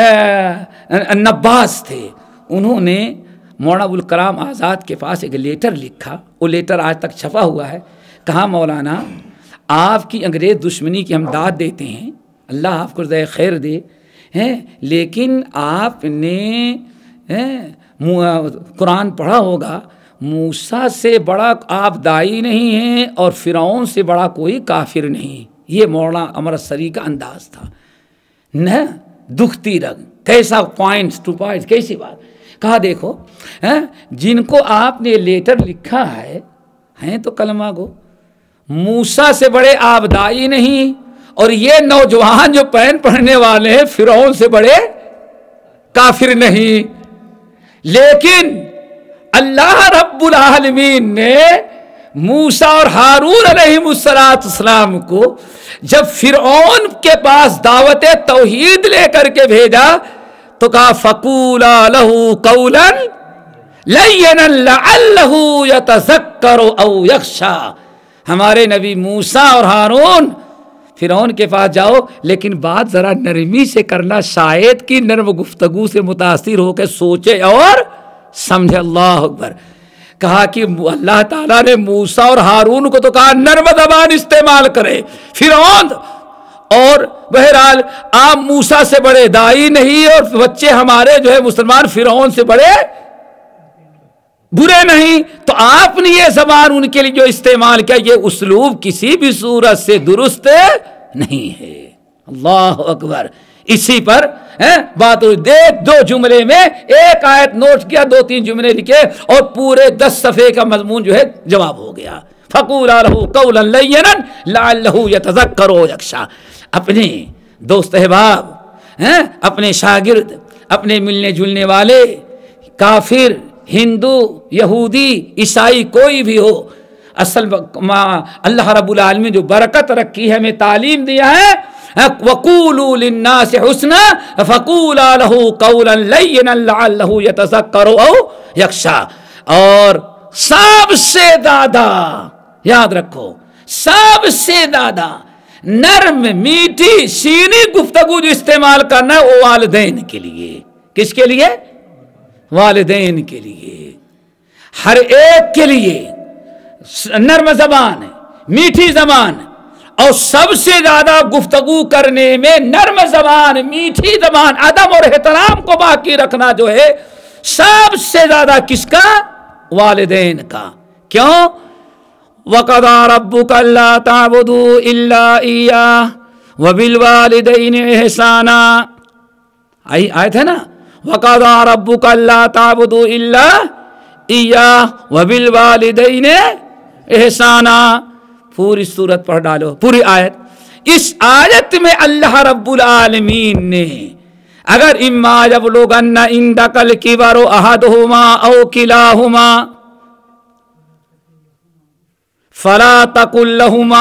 نباز تھے۔ انہوں نے مولانا ابوالکلام آزاد کے پاس ایک لیٹر لکھا، وہ لیٹر آج تک چھپا ہوا ہے۔ کہا مولانا آپ کی انگریز دشمنی کی ہم داد دیتے ہیں، اللہ آپ کو جزائے خیر دے، لیکن آپ نے قرآن پڑھا ہوگا، موسیٰ سے بڑا آپ داعی نہیں ہیں اور فرعون سے بڑا کوئی کافر نہیں۔ یہ مولانا امرتسری کا انداز تھا نہ، دکھتی رگ کیسا پوائنٹس ٹو پوائنٹس، کیسی بات۔ کہا دیکھو جن کو آپ نے لیٹر لکھا ہے ہیں تو کلمہ گو، موسیٰ سے بڑے آپ داعی نہیں، اور یہ نوجوان جو پین پڑھنے والے ہیں فرعون سے بڑے کافر نہیں۔ لیکن اللہ رب العالمین نے موسیٰ اور ہارون علیہ السلام کو جب فرعون کے پاس دعوت توحید لے کر کے بھیجا تو کہا فَقُولَا لَهُ قَوْلًا لَيِّنًا لَعَلَّهُ يَتَذَكَّرُ أَوْ يَخْشَىٰ۔ ہمارے نبی موسیٰ اور ہارون فرعون کے پاس جاؤ، لیکن بات ذرا نرمی سے کرنا، شاید کی نرم گفتگو سے متاثر ہو کے سوچے اور سمجھے۔ اللہ اکبر۔ کہا کہ اللہ تعالیٰ نے موسیٰ اور ہارون کو تو کہا نرم زبان استعمال کرے، فرعون اور بہرحال آپ موسیٰ سے بڑے داعی نہیں اور بچے ہمارے جو ہے مسلمان فرعون سے بڑے برے نہیں، تو آپ نے یہ زبان ان کے لیے جو استعمال کیا، یہ اسلوب کسی بھی صورت سے درست نہیں ہے۔ اللہ اکبر۔ اسی پر بات دو جملے میں ایک آیت نوٹ کیا، 2-3 جملے لکھے اور پورے 10 صفحے کا مضمون جو ہے جواب ہو گیا۔ فَقُولَا لَهُ قَوْلًا لَيِّنًا لَعَلَّهُ يَتَذَكَّرُ وَيَخْشَىٰ۔ اپنے دوست احباب، اپنے شاگرد، اپنے ملنے جلنے والے، کافر، ہندو، یہودی، عیسائی، کوئی بھی ہو، اصل اللہ رب العالمین جو برکت رکھی ہے، ہمیں تعلیم دیا ہے وَقُولُوا لِلنَّاسِ حُسْنًا فَقُولَا لَهُ قَوْلًا لَيِّنًا لَعَلَّهُ يَتَذَكَّرُ أَوْ يَخْشَىٰ۔ اور سب سے زیادہ یاد رکھو، سب سے زیادہ نرم، میٹھی، شیریں گفتگو جو استعمال کرنا ہے وہ والدین کے لیے۔ کس کے لیے؟ والدین کے لیے، ہر ایک کے لیے نرم زبان، میٹھی زبان، اور سب سے زیادہ گفتگو کرنے میں نرم زبان، میٹھی زبان، ادب اور احترام کو باقی رکھنا جو ہے سب سے زیادہ کس کا؟ والدین کا۔ کیوں؟ وَقَضَىٰ رَبُّكَ أَلَّا تَعْبُدُوا إِلَّا إِيَّاهُ وَبِالْوَالِدَيْنِ إِحْسَانًا۔ آیت ہے نا، वक़ज़ा रब्बुका अल्ला ताबुदू इल्ला इय्याहु व बिल वालिदैनि एहसाना। पूरी सूरत पढ़ डालो, पूरी आयत। इस आयत में अल्लाह रब्बुल आलमीन ने अगर इम्मा यबलुगन्ना इंदकल किबरु अहदुहुमा औ किलाहुमा फला तकुल लहुमा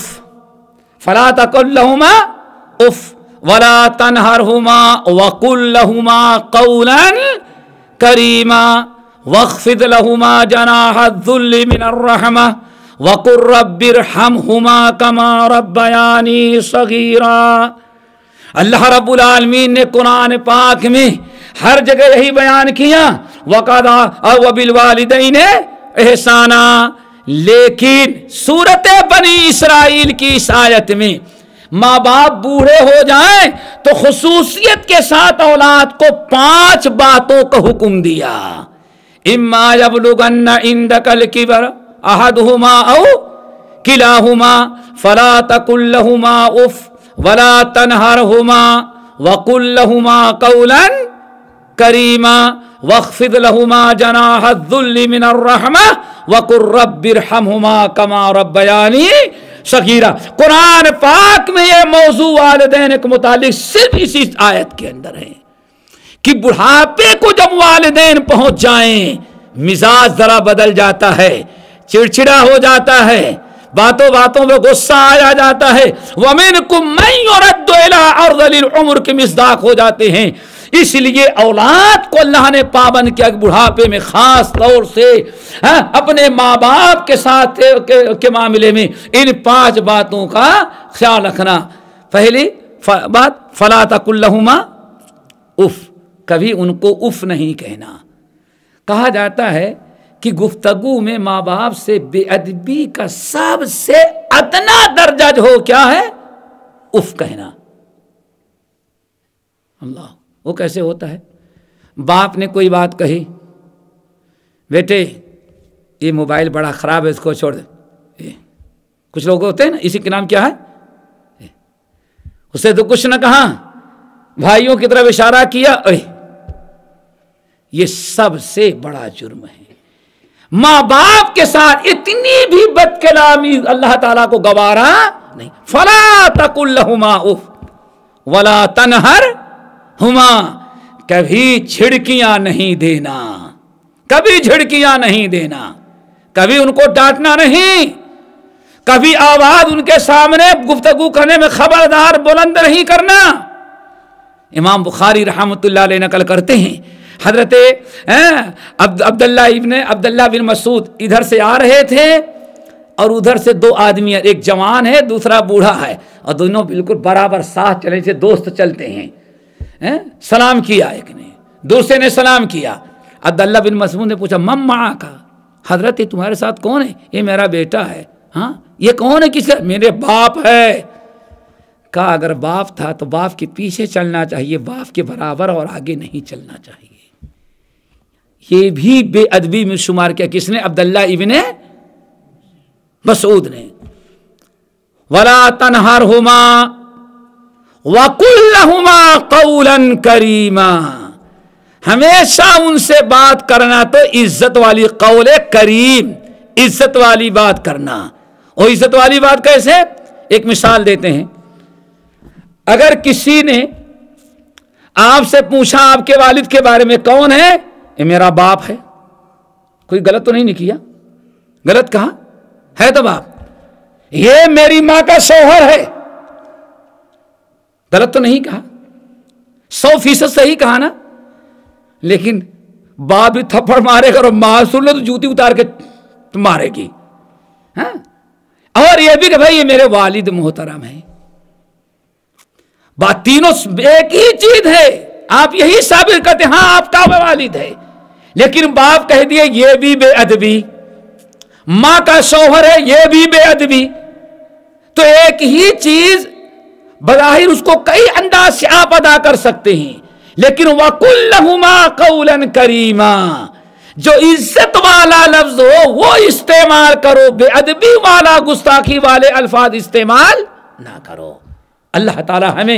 उफ वला तनहरहुमा वकुल लहुमा कौलन करीमा वख्फिद लहुमा जनाह ज़ुल्लि मिनर रहमा वकुर रब्बिरहमहुमा कमा रब्बयानी सगीरा। अल्लाह रब्बुल आलमीन ने कुरान पाक में हर जगह यही बयान किया, वक़ज़ा व बिल वालिदैनि एहसाना। लेकिन सूरत बनी इसराइल की इस आयत में माँ बाप बूढ़े हो जाएं तो खुसूसियत के साथ औलाद को 5 बातों का हुक्म दिया। इम्मा यबलुगन्ना इंदकल किबर अहदुहुमा औ किलाहुमा फला तकुल लहुमा उफ वला तनहरहुमा वकुल लहुमा कौलन करीमा वख्फिद लहुमा जनाह ज़ुल्लि मिनर रहमा वकुर रब्बिरहमहुमा कमा रब्बयानी सगीरा। कुरान पाक में ये मौजू वालिदैन के मुतालिक सिर्फ इसी आयत के अंदर है कि बुढ़ापे को जब वालिदैन पहुंच जाएं मिजाज जरा बदल जाता है, चिड़चिड़ा हो जाता है, बातों बातों में गुस्सा आ जाता है। वमिनकुम मन युरद्दु इला अर्ज़लिल उम्र के मिज़दाक हो जाते हैं। इसलिए औलाद को अल्लाह ने पाबंद किया कि बुढ़ापे में खास तौर से अपने माँ बाप के साथ के मामले में इन 5 बातों का ख्याल रखना। पहली बात फला तकुल लहुमा उफ, कभी उनको उफ नहीं कहना। कहा जाता है कि गुफ्तगू में माँ बाप से बेअदबी का सबसे अदना दर्जा जो हो क्या है, उफ कहना। अल्लाह, वो कैसे होता है? बाप ने कोई बात कही, बेटे ये मोबाइल बड़ा ख़राब है, इसको छोड़ दे। कुछ लोग होते हैं ना, इसी के नाम क्या है, उससे तो कुछ न कहा, भाइयों की तरफ इशारा किया, ये सबसे बड़ा जुर्म है। माँ बाप के साथ इतनी भी बदकलामी अल्लाह ताला को गवारा नहीं। फला तकुल लहुमा उफ वला तनहर हुमा, कभी झिड़कियां नहीं देना, कभी झिड़कियां नहीं देना, कभी उनको डांटना नहीं, कभी आवाज उनके सामने गुफ्तगू करने में खबरदार बुलंद नहीं करना। इमाम बुखारी रहमतुल्लाह अलैह नकल करते हैं, हजरत अब्दुल्लाह बिन मसूद इधर से आ रहे थे और उधर से 2 आदमी, एक जवान है दूसरा बूढ़ा है, और दोनों बिल्कुल बराबर साथ चले से दोस्त चलते हैं। सलाम किया, एक ने दूसरे ने सलाम किया। अब्दुल्लाह बिन मसूद ने पूछा मम्मा का, हजरत ये तुम्हारे साथ कौन है? ये मेरा बेटा है। हाँ, ये कौन है? किसका? मेरे बाप है। कहा अगर बाप था तो बाप के पीछे चलना चाहिए, बाप के बराबर और आगे नहीं चलना चाहिए। ये भी बेअदबी में शुमार किया। किसने? अब्दुल्लाह इब्ने मसूद ने। वला तनहरहुमा वकुल लहुमा कौलन करीमा, हमेशा उनसे बात करना तो इज्जत वाली कौले करीम, इज्जत वाली बात करना। और इज्जत वाली बात कैसे? एक मिसाल देते हैं। अगर किसी ने आपसे पूछा आपके वालिद के बारे में, कौन है? ये मेरा बाप है। कोई गलत तो नहीं किया? गलत कहा है तो बाप। ये मेरी मां का शौहर है, गलत तो नहीं कहा, 100% सही कहा ना। लेकिन बाप भी थप्पड़ मारेगा और मां सुन लो तो जूती उतार के मारेगी। हाँ? और ये भी कि भाई ये मेरे वालिद मोहतरम है। बात तीनों एक ही चीज है। आप यही साबित करते हाँ आपका वालिद है, लेकिन बाप कह दिए ये भी बेअदबी, मां का शौहर है ये भी बेअदबी। तो एक ही चीज बज़ाहिर उसको कई अंदाज से आप अदा कर सकते हैं, लेकिन वकुल लहुमा कौलन करीमा, जो इज्जत वाला लफ्ज हो वो इस्तेमाल करो, बेअदबी वाला गुस्ताखी वाले अल्फाज इस्तेमाल ना करो। अल्लाह ताला हमें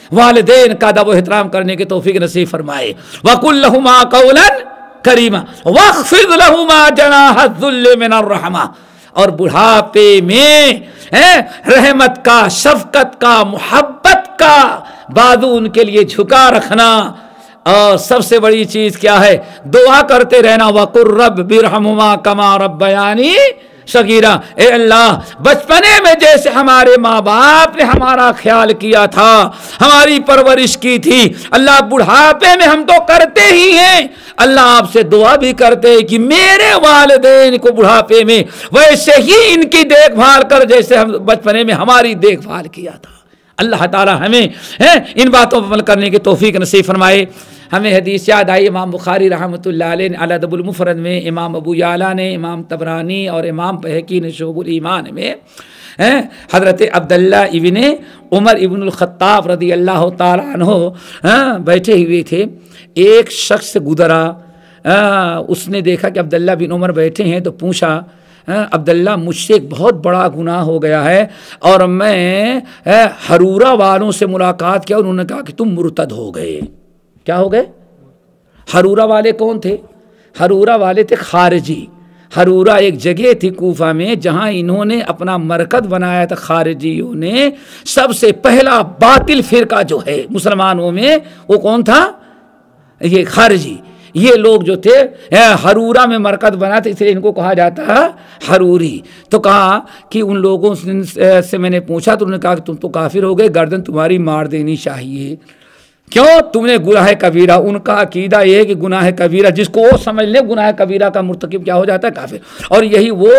والدین کا ادب و احترام کرنے کی توفیق نصیب فرمائے. وَقُلْ لَهُمَا قَوْلًا كَرِيمًا وَاخْفِضْ لَهُمَا جَنَاحَ الذُّلِّ مِنَ الرَّحْمَةِ. اور بڑھاپے میں رحمت کا، شفقت کا، محبت کا بازو ان کے لیے جھکا رکھنا. اور سب سے بڑی چیز کیا ہے؟ دعا کرتے رہنا. وَقُلْ رَبِّ ارْحَمْهُمَا كَمَا رَبَّيَانِي صغیرہ. اے اللہ بچپنے میں جیسے ہمارے ماں باپ نے ہمارا خیال کیا تھا، ہماری پرورش کی تھی، اللہ بڑھاپے میں ہم تو کرتے ہی ہیں. اللہ آپ سے دعا بھی کرتے ہیں کہ میرے والدین کو بڑھاپے میں ویسے ہی ان کی دیکھ بھال کر جیسے ہم بچپنے میں ہماری دیکھ بھال کیا تھا. اللہ تعالی ہمیں ان باتوں پر عمل کرنے کی توفیق نصیب فرمائے. ہمیں حدیث یاد آئی امام بخاری رحمۃ اللہ علیہ نے الادب المفرد میں، امام ابو یعلا نے، امام طبرانی اور امام بہقی نے شعب الایمان میں حضرت عبداللہ ابن عمر ابن الخطاب رضی اللہ تعالیٰ عنہ بیٹھے ہوئے تھے. ایک شخص گزرا، اس نے دیکھا کہ عبداللہ بن عمر بیٹھے ہیں تو پوچھا عبداللہ مجھ سے ایک بہت بڑا گناہ ہو گیا ہے اور میں حرورہ والوں سے ملاقات کیا. انہوں نے کہا کہ تم مرتد ہو گئے. کیا ہو گئے؟ حرورہ والے کون تھے؟ حرورہ والے تھے خارجی. حرورہ ایک جگہ تھی کوفہ میں جہاں انہوں نے اپنا مرکز بنایا تھا. خارجیوں نے سب سے پہلا باطل فرقہ جو ہے مسلمانوں میں وہ کون تھا؟ یہ خارجی. یہ لوگ جو تھے حرورہ میں مرکز بنا تھا، اس لیے ان کو کہا جاتا ہے حروری. تو کہا کہ ان لوگوں سے میں نے پوچھا تو انہوں نے کہا کہ تم تو کافر ہو گئے، گردن تمہاری مار دینی چاہیے. کیوں؟ تم نے گناہ کبیرہ. ان کا عقیدہ یہ ہے کہ گناہ کبیرہ جس کو وہ سمجھ لے گناہ کبیرہ کا مرتکب کیا ہو جاتا ہے؟ کافر. اور یہی وہ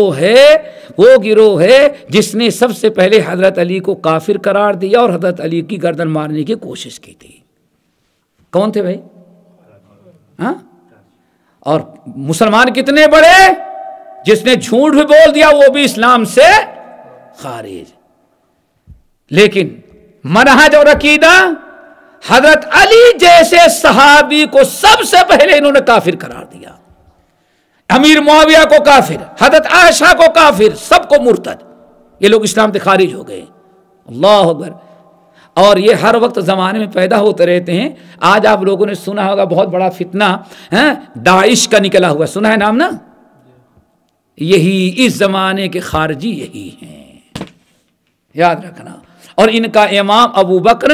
گروہ ہے جس نے سب سے پہلے حضرت علی کو کافر قرار دیا اور حضرت علی کی گردن مارنے کی کوشش کی تھی. کون تھے بھائی؟ ہاں؟ اور مسلمان کتنے بڑے؟ جس نے جھوٹ بھی بول دیا وہ بھی اسلام سے خارج. لیکن منہج اور عقیدہ حضرت علی جیسے صحابی کو سب سے پہلے انہوں نے کافر قرار دیا. امیر معاویہ کو کافر، حضرت عائشہ کو کافر، سب کو مرتد. یہ لوگ اسلام سے خارج ہو گئے. اللہ اکبر. اور یہ ہر وقت زمانے میں پیدا ہوتے رہتے ہیں. آج آپ لوگوں نے سنا ہوگا بہت بڑا فتنہ داعش کا نکلا ہوا، سنا ہے نام نا؟ یہی اس زمانے کے خارجی یہی ہیں، یاد رکھنا. اور ان کا امام ابو بکر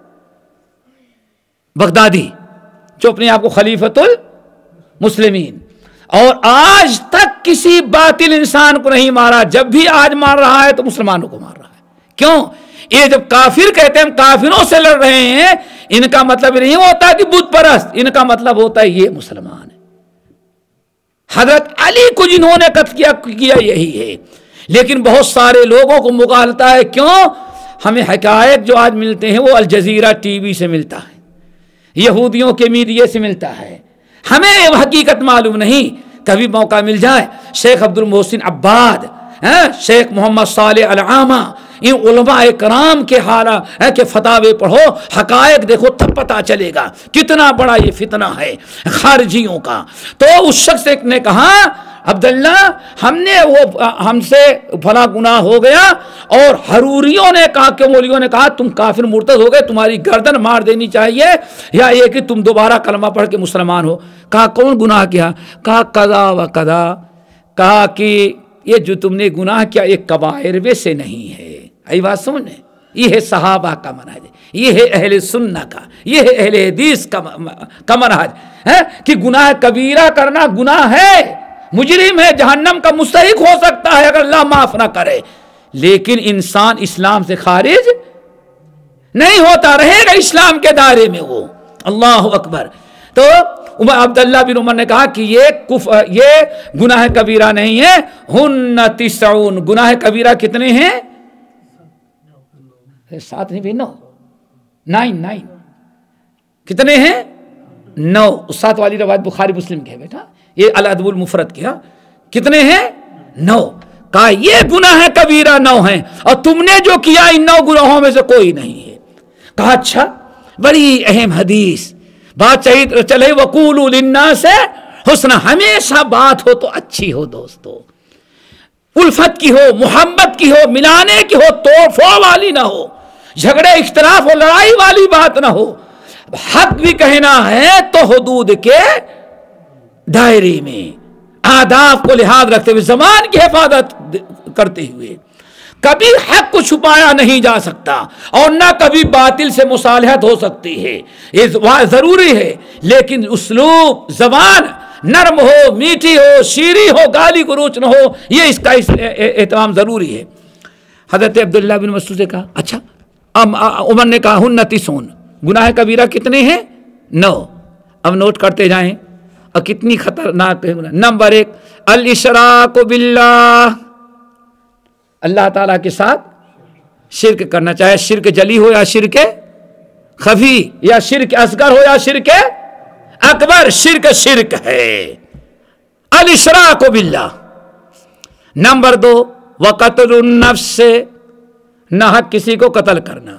بغدادی جو اپنے آپ کو خلیفۃ المسلمین، اور آج تک کسی باطل انسان کو نہیں مارا. جب بھی آج مار رہا ہے تو مسلمانوں کو مار رہا ہے. کیوں؟ یہ جب کافر کہتے ہیں ہم کافروں سے لڑ رہے ہیں، ان کا مطلب نہیں ہوتا کہ بت پرست، ان کا مطلب ہوتا ہے یہ مسلمان ہے. حضرت علی کو جنہوں نے قتل کیا یہی ہے. لیکن بہت سارے لوگوں کو مغالطہ ہے. کیوں؟ ہمیں حقائق جو آج ملتے ہیں وہ الجزیرہ ٹی وی سے ملتا ہے، یہودیوں کے میڈیا سے ملتا ہے. ہمیں وہ حقیقت معلوم نہیں. کبھی موقع مل جائے شیخ عبد المحسن عباد، شیخ محمد صالح العامہ، ان علماء کرام کے حالات کے فتاوے پڑھو، حقائق دیکھو، تب پتہ چلے گا کتنا بڑا یہ فتنہ ہے خارجیوں کا. تو اس شخص نے کہا عبداللہ ہم سے فلاں گناہ ہو گیا، اور حروریوں نے کہا کہ مولیوں نے کہا تم کافر مرتد ہو گئے، تمہاری گردن مار دینی چاہیے، یا یہ کہ تم دوبارہ کلمہ پڑھ کے مسلمان ہو. کہا کون گناہ کیا؟ کہا قضا و قضا. کہا کہ یہ جو تم نے گناہ کیا ایک کبائر میں سے نہیں ہے. ای بات سمجھنے، یہ ہے صحابہ کا منہج، یہ ہے اہل سنت کا، یہ ہے اہل حدیث کا منہج ہے کہ گناہ کبیرہ کرنا گناہ ہے، مجرم ہے، جہنم کا مستحق ہو سکتا ہے اگر اللہ معاف نہ کرے. لیکن انسان اسلام سے خارج نہیں ہوتا، رہے گا اسلام کے دائرے میں وہ. اللہ اکبر. تو عبداللہ بن عمر نے کہا کہ یہ گناہ کبیرہ نہیں ہے. ہن 90. گناہ کبیرہ کتنے ہیں؟ 7 نہیں بھی 9. کتنے ہیں؟ 9. 7 والی روایت بخاری مسلم کے ہے بیٹا، یہ الادب المفرد کیا. کتنے ہیں؟ 9. کہا یہ گناہ کبیرہ 9 ہیں، اور تم نے جو کیا ان 9 گناہوں میں سے کوئی نہیں ہے. کہا اچھا، بڑی اہم حدیث بات چاہیے چلے. وقولوا للناس حسنا. ہمیشہ بات ہو تو اچھی ہو دوستو، الفت کی ہو، محبت کی ہو، ملانے کی ہو، توڑ پھوڑ والی نہ ہو. جھگڑے اختلاف اور لڑائی والی بات نہ ہو. حق بھی کہنا ہے تو حدود کے دائرے میں، آداب کو لحاظ رکھتے ہوئے، زبان کی حفاظت کرتے ہوئے. کبھی حق کو چھپایا نہیں جا سکتا اور نہ کبھی باطل سے مصالحت ہو سکتی ہے، یہ ضروری ہے. لیکن اسلوب، زبان نرم ہو، میٹھی ہو، شیریں ہو، گالی گلوچ نہ ہو، یہ اس کا اہتمام ضروری ہے. حضرت عبداللہ بن مسعود سے کہا اچھا، عمر نے کہا ہن 90 گناہ کبیرہ کتنے ہیں؟ 9. اب نوٹ کرتے جائیں اور کتنی خطرناک ہے. نمبر 1 الاشراک باللہ، اللہ تعالیٰ کے ساتھ شرک کرنا، چاہے شرک جلی ہو یا شرک خفی، یا شرک اصغر ہو یا شرک اکبر، شرک ہے. الاشراک باللہ. نمبر 2 وقتل النفس، ناحق کسی کو قتل کرنا.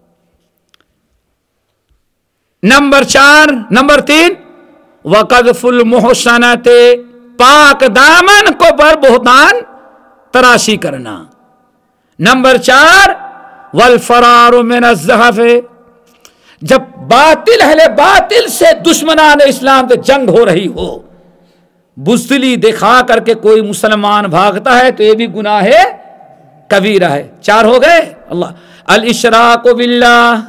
نمبر 3 وقذف المحصنات، پاک دامن کو پر بہتان تراشی کرنا. نمبر 4 والفرار من الزحف، جب باطل اہل باطل سے دشمنان اسلام سے جنگ ہو رہی ہو، بزدلی دکھا کر کے کوئی مسلمان بھاگتا ہے تو یہ بھی گناہ کبیرہ ہے. 4 ہو گئے. اللہ الاشراک باللہ،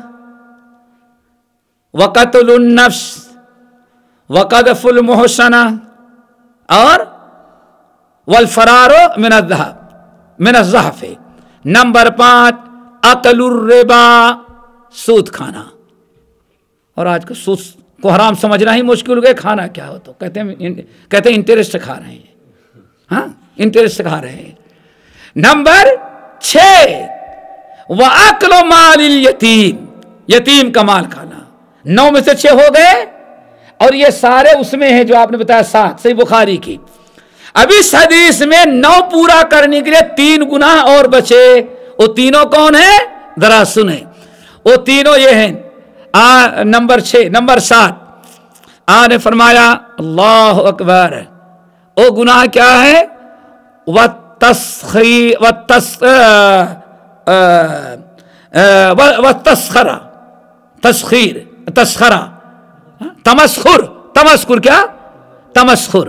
وقتل النفس، وقذف المحصنہ، اور والفرار من الزحف. نمبر 5 اکل الربا، سود کھانا. اور آج کا سود کو حرام سمجھنا ہی مشکل ہو گیا. کھانا کیا ہو تو کہتے ہیں انٹرسٹ کھا رہے ہیں. ہاں، انٹرسٹ کھا رہے ہیں. نمبر 6 وَأَكْلُ مَالِ الْيَتِيمِ، یتیم کا مال کھانا. 9 میں سے 6 ہو گئے، اور یہ سارے اس میں ہیں جو آپ نے بتایا 7 صحیح بخاری کی. اب اس حدیث میں 9 پورا کرنے کے لیے 3 گناہ اور بچے. وہ تینوں کون ہیں؟ ذرا سنیں. وہ تینوں یہ ہیں. نمبر 6 نمبر 7 آپ نے فرمایا اللہ اکبر، وہ گناہ کیا ہے؟ تسخرہ، تمسخر کیا؟ تمسخر،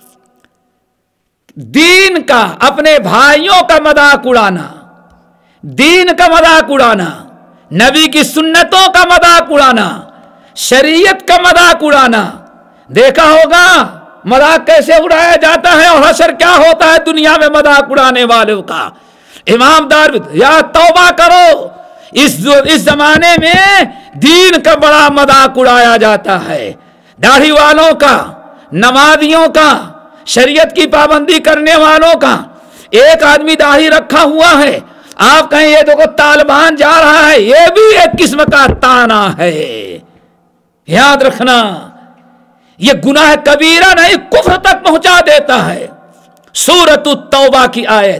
دین کا، اپنے بھائیوں کا مذاق اڑانا، دین کا مذاق اڑانا، نبی کی سنتوں کا مذاق اڑانا، شریعت کا مذاق اڑانا. دیکھا ہوگا مذاق کیسے اڑایا جاتا ہے اور حشر کیا ہوتا ہے دنیا میں مذاق اڑانے والوں کا. امام دار یا توبہ کرو، اس زمانے میں دین کا بڑا مذاق اڑایا جاتا ہے. داڑھی والوں کا، نمازیوں کا، شریعت کی پابندی کرنے والوں کا. ایک آدمی داڑھی رکھا ہوا ہے، آپ کہیں یہ دیکھو طالبان جا رہا ہے، یہ بھی ایک قسم کا تانا ہے. یاد رکھنا، یہ گناہ کبیرہ نہیں، کفر تک پہنچا دیتا ہے. سورۃ التوبہ کی آیت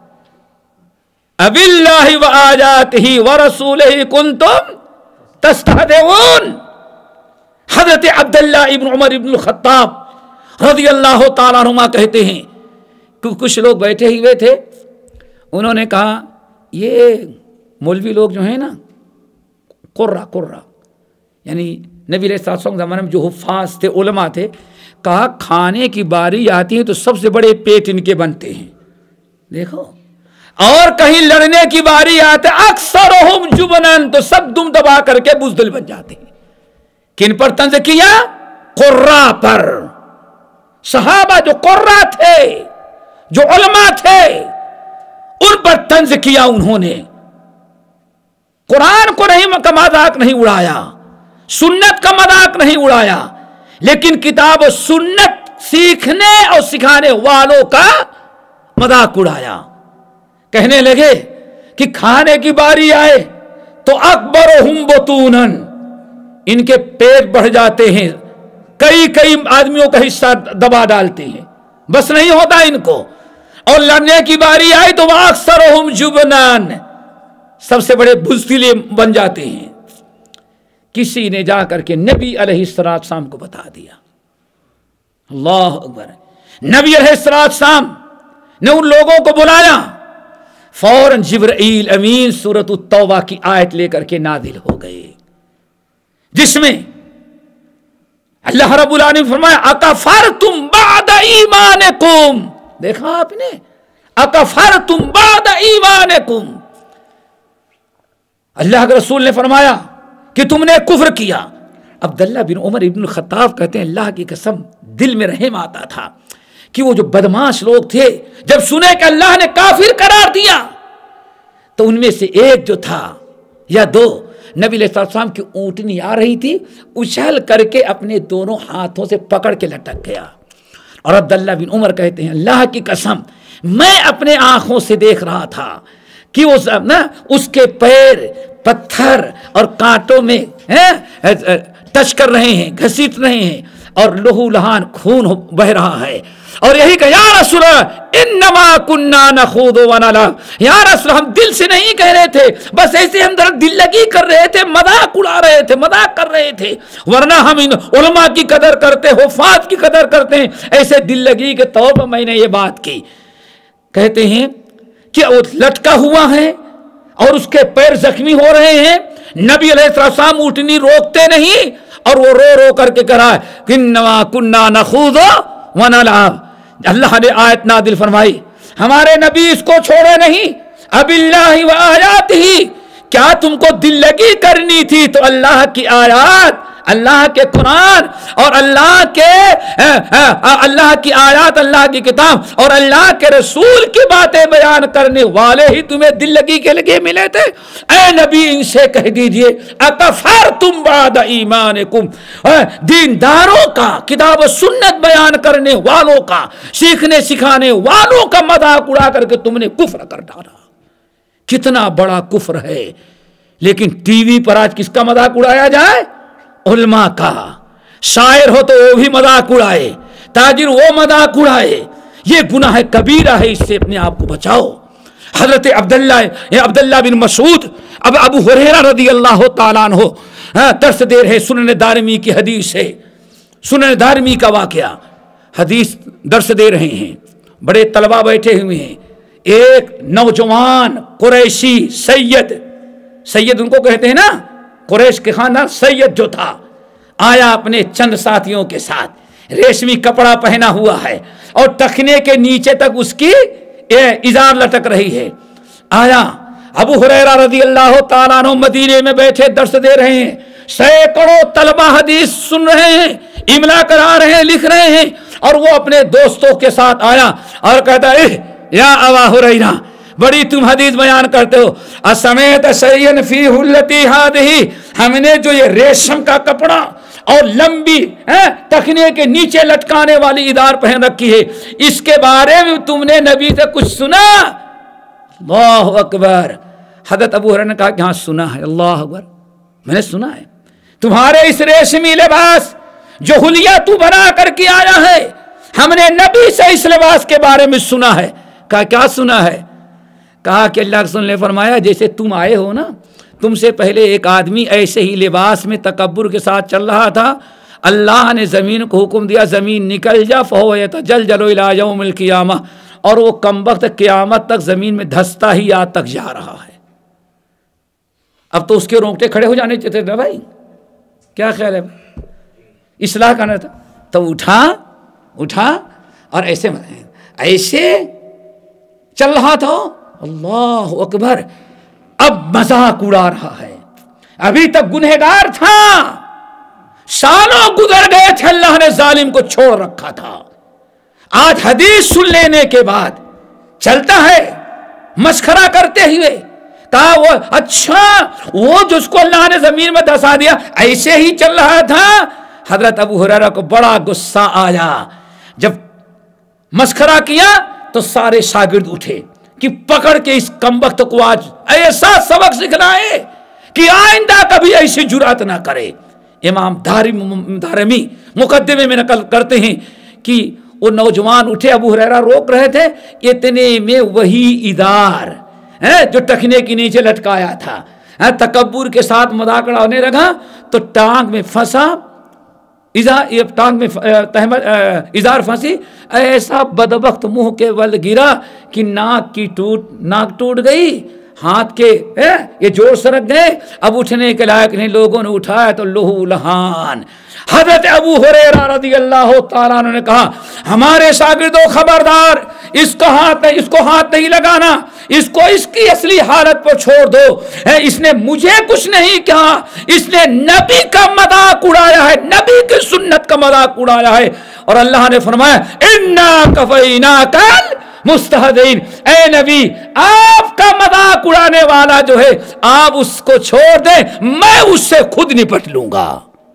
اباللہ وآیاتہ ورسولہ کنتم تستہزئون. حضرت عبداللہ ابن عمر ابن الخطاب رضی اللہ تعالیٰ عنہما کہتے ہیں کہ کچھ لوگ بیٹھے ہوئے تھے، انہوں نے کہا یہ مولوی لوگ جو ہیں نا، قرہ یعنی نبی علیہ الصلوۃ والسلام زمانے میں جو حفاظ تھے، علماء تھے، کہا کھانے کی باری آتی ہے تو سب سے بڑے پیٹ ان کے بنتے ہیں. دیکھو، اور کہیں لڑنے کی باری آتے اکثرہم جبنن، تو سب دم دبا کر کے بزدل بن جاتے ہیں. کن پر طنز کیا؟ قرہ پر. صحابہ جو قرہ تھے، جو علماء تھے، ان پر طنز کیا انہوں نے. قرآن کو کا مذاق نہیں اڑایا، سنت کا مذاق نہیں اڑایا، لیکن کتاب و سنت سیکھنے اور سکھانے والوں کا مذاق اڑایا. کہنے لگے کہ کھانے کی باری آئے تو اکبرہم بطونن، ان کے پیٹ بڑھ جاتے ہیں، کئی آدمیوں کا حصہ دبا ڈالتے ہیں، بس نہیں ہوتا ان کو. اور لڑنے کی باری آئی تو اکثرہم جبنان، سب سے بڑے بزدل بن جاتے ہیں. کسی نے جا کر کے نبی علیہ السلام کو بتا دیا. اللہ اکبر. نبی علیہ السلام نے ان لوگوں کو بلایا، فوراً جبرائیل امین سورۃ التوبہ کی آیت لے کر کے نازل ہو گئے، جس میں اللہ رب العالمین نے فرمایا اکفرتم بعد ایمانکم، دیکھا آپ نے، اکفرتم بعد ایمانکم، اللہ کے رسول نے فرمایا کہ تم نے کفر کیا۔ عبداللہ بن عمر ابن الخطاب کہتے ہیں اللہ کی قسم دل میں رحم آتا تھا کہ وہ جو بدماش لوگ تھے جب سنے کہ اللہ نے کافر قرار دیا تو ان میں سے ایک جو تھا یا دو، نبی علیہ السلام کی اونٹنی آ رہی تھی، اچھل کر کے اپنے دونوں ہاتھوں سے پکڑ کے لٹک گیا، اور عبداللہ بن عمر کہتے ہیں اللہ کی قسم میں اپنے آنکھوں سے دیکھ رہا تھا کہ اس کے پیر پتھر اور کانٹوں میں ٹچ کر رہے ہیں، گھسیٹ رہے ہیں، اور لہو لہان خون بہ رہا ہے، اور یہی کہ یا رسول اللہ انما کننا نخوض ونلعب، یا رسول ہم دل سے نہیں کہہ رہے تھے، بس ایسے ہم دل لگی کر رہے تھے، مذاق اڑا رہے تھے، مذاق کر رہے تھے، ورنہ ہم ان علماء کی قدر کرتے، حفاظ کی قدر کرتے ہیں، ایسے دل لگی کے طور پر میں نے یہ بات کی۔ کہتے ہیں کہ وہ لٹکا ہوا ہے اور اس کے پیر زخمی ہو رہے ہیں، نبی علیہ السلام اٹھنی روکتے نہیں، اور وہ رو رو کر کے کہا کہ انما کننا نخوض ونلعب۔ اللہ نے آیت نازل فرمائی ہمارے نبی اس کو چھوڑے نہیں، اب اللہ و آیات ہی، کیا تم کو دل لگی کرنی تھی تو اللہ کی آیات، اللہ کے قرآن اور اللہ کی آیات، اللہ کی کتاب اور اللہ کے رسول کی باتیں بیان کرنے والے ہی تمہیں دل لگی کے لگے ملے تھے۔ اے نبی ان سے کہہ دیجئے اکفرتم بعد ایمانکم، دینداروں کا، کتاب و سنت بیان کرنے والوں کا، سیکھنے سکھانے والوں کا مذاق اڑا کر کے تم نے کفر کر ڈالا۔ کتنا بڑا کفر ہے، لیکن ٹی وی پر آج کس کا مذاق اڑایا جائے؟ علماء کا۔ شاعر ہو تو وہ بھی مذاق اڑائے، تاجر وہ مذاق اڑائے، یہ گناہ کبیرہ ہے، اس سے اپنے آپ کو بچاؤ۔ حضرت عبداللہ بن مسعود ابو ہریرہ رضی اللہ تعالیٰ عنہ درس دے رہے، سنن دارمی کی حدیث ہے، سنن دارمی کا واقعہ حدیث درس دے رہے ہیں، بڑے طلبہ بیٹھے ہوئے ہیں، ایک نوجوان قریشی سید ان کو کہتے ہیں نا، قریش کے خاندان سید جو تھا، آیا اپنے چند ساتھیوں کے ساتھ، ریشمی کپڑا پہنا ہوا ہے اور ٹخنے کے نیچے تک اس کی ازار لٹک رہی ہے۔ آیا ابو ہریرہ رضی اللہ تعالیٰ عنہ مدینے میں بیٹھے درس دے رہے ہیں، سینکڑوں طلبہ حدیث سن رہے ہیں، املا کرا رہے ہیں، لکھ رہے ہیں، اور وہ اپنے دوستوں کے ساتھ آیا اور کہتا ہے یا ابا ہریرہ بڑی تم حدیث بیان کرتے ہو، اسمیت شیئن فی حلتی ہذہ، ہم نے جو یہ ریشم کا کپڑا اور لمبی تخنے کے نیچے لٹکانے والی ادار پہن رکھی ہے، اس کے بارے میں تم نے نبی سے کچھ سنا؟ اللہ اکبر۔ حضرت ابو ہریرہ نے کہا کہ ہاں سنا ہے، اللہ اکبر، میں نے سنا ہے تمہارے اس ریشمی لباس جو حلیہ تو بنا کر کے آیا ہے، ہم نے نبی سے اس لباس کے بارے میں سنا ہے۔ کہا کیا سنا ہے؟ کہا کہ اللہ کے رسول نے فرمایا جیسے تم آئے ہو نا، تم سے پہلے ایک آدمی ایسے ہی لباس میں تکبر کے ساتھ چل رہا تھا، اللہ نے زمین کو حکم دیا زمین نکل جا فہو یتجلجل الی یوم القیامہ، اور وہ کمبخت قیامت تک زمین میں دھستا ہی آج تک جا رہا ہے۔ اب تو اس کے رونگٹے کھڑے ہو جانے چاہتے تھے بھائی، کیا خیال ہے؟ اصلاح کرنا تھا تو اٹھا اور ایسے چل رہا تھا، اللہ اکبر۔ اب مذاق اڑا رہا ہے، ابھی تک گنہگار تھا، سالوں گزر گئے تھے، اللہ نے ظالم کو چھوڑ رکھا تھا، آج حدیث سن لینے کے بعد چلتا ہے مسخرہ کرتے ہوئے۔ کہا وہ اچھا وہ جس کو اللہ نے زمین میں دھسا دیا ایسے ہی چل رہا تھا؟ حضرت ابو ہریرہ کو بڑا غصہ آیا، جب مسخرہ کیا تو سارے شاگرد اٹھے کہ پکڑ کے اس کمبخت کو آج ایسا سبق سکھلائے کہ آئندہ کبھی ایسی جرات نہ کرے۔ امام دارمی مقدمے میں نقل کرتے ہیں کہ وہ نوجوان اٹھے، ابو ہریرہ روک رہے تھے، اتنے میں وہی ادار جو ٹخنے کے نیچے لٹکایا تھا، تکبر کے ساتھ مذاق اڑانے لگا تو ٹانگ میں پھنسا، یہ ٹانگ میں اظہار پھنسی، ایسا بدبخت منہ کے بل گرا کہ ناک ٹوٹ گئی، ہاتھ کے یہ جوڑ سرک گئے، اب اٹھنے کے لائق نہیں، لوگوں نے اٹھایا تو لہو لہان۔ حضرت ابو ہریرہ رضی اللہ تعالیٰ عنہ نے کہا ہمارے شاگردوں خبردار، اس کو ہاتھ نہیں لگانا، اس کو اس کی اصلی حالت پر چھوڑ دو، اس نے مجھے کچھ نہیں کہا، اس نے نبی کا مذاق اڑایا ہے، نبی کی سنت کا مذاق اڑایا ہے۔ اور اللہ نے فرمایا انا کفیناک مستہزئین، اے نبی آپ کا مذاق اڑانے والا جو ہے آپ اس کو چھوڑ دیں، میں اس سے خود نپٹ لوں گا۔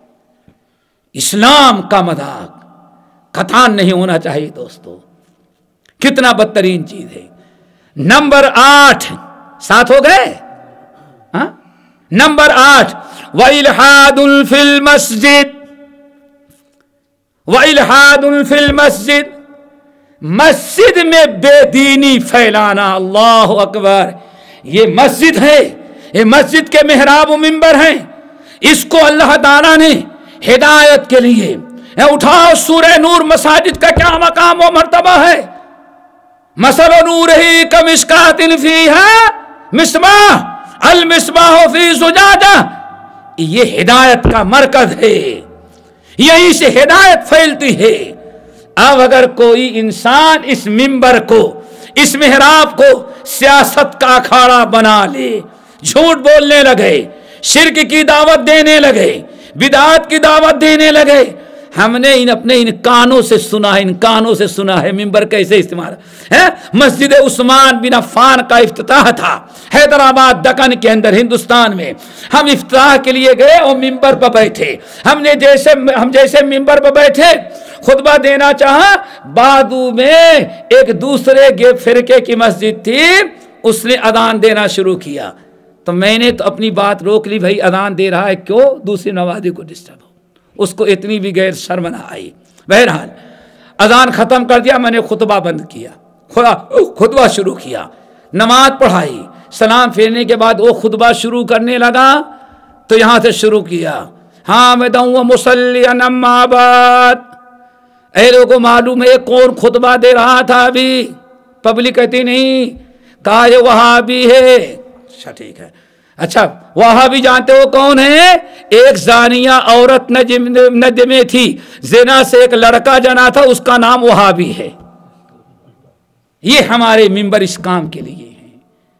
اسلام کا مذاق قطعاً نہیں ہونا چاہیے دوستو، کتنا بدترین چیز ہے۔ نمبر 8 7 ہو گئے، ہاں؟ نمبر 8 وَإِلْحَادٌ فِي الْمَسْجِدِ، وَإِلْحَادٌ فِي الْمَسْجِدِ، مسجد میں بے دینی پھیلانا۔ اللہ اکبر، یہ مسجد ہے، یہ مسجد کے محراب و منبر ہیں، اس کو اللہ تعالیٰ نے ہدایت کے لیے اٹھاؤ۔ سورہ نور مساجد کا کیا مقام و مرتبہ ہے؟ مثل نورہ کمشکاۃ فیہا مصباح، المصباح فی زجاجہ، یہ ہدایت کا مرکز ہے، یہیں سے ہدایت پھیلتی ہے۔ اب اگر کوئی انسان اس منبر کو، اس محراب کو سیاست کا اکھاڑا بنا لے، جھوٹ بولنے لگے، شرک کی دعوت دینے لگے، بدعات کی دعوت دینے لگے، ہم نے اپنے ان کانوں سے سنا ہے منبر کیسے استعمال ہے۔ مسجد عثمان بن عفان کا افتتاح تھا حیدرآباد دکن کے اندر ہندوستان میں، ہم افتتاح کے لیے گئے اور منبر پر بیٹھے، ہم جیسے منبر پر بیٹھے خطبہ دینا چاہا، بادو میں ایک دوسرے فرقے کی مسجد تھی، اس نے اذان دینا شروع کیا، تو میں نے تو اپنی بات روک لی، بھائی اذان دے رہا ہے کیوں دوسری نمازی کو ڈسٹرب ہو، اس کو اتنی بھی غیر شرم نہ آئی۔ بہرحال اذان ختم کر دیا، میں نے خطبہ بند کیا، خطبہ شروع کیا، نماز پڑھائی، سلام پھیرنے کے بعد وہ خطبہ شروع کرنے لگا تو یہاں سے شروع کیا، حامدًا و مصلیًا اما بعد۔ اے لوگوں معلوم ہے کون خطبہ دے رہا تھا؟ ابھی پبلک کہتی نہیں، کہا یہ وہابی ہے۔ اچھا ٹھیک ہے، اچھا وہابی جانتے ہو کون ہے؟ ایک زانیہ عورت نجد میں تھی، زنا سے ایک لڑکا جنا تھا، اس کا نام وہابی ہے۔ یہ ہمارے منبر اس کام کے لیے ہیں۔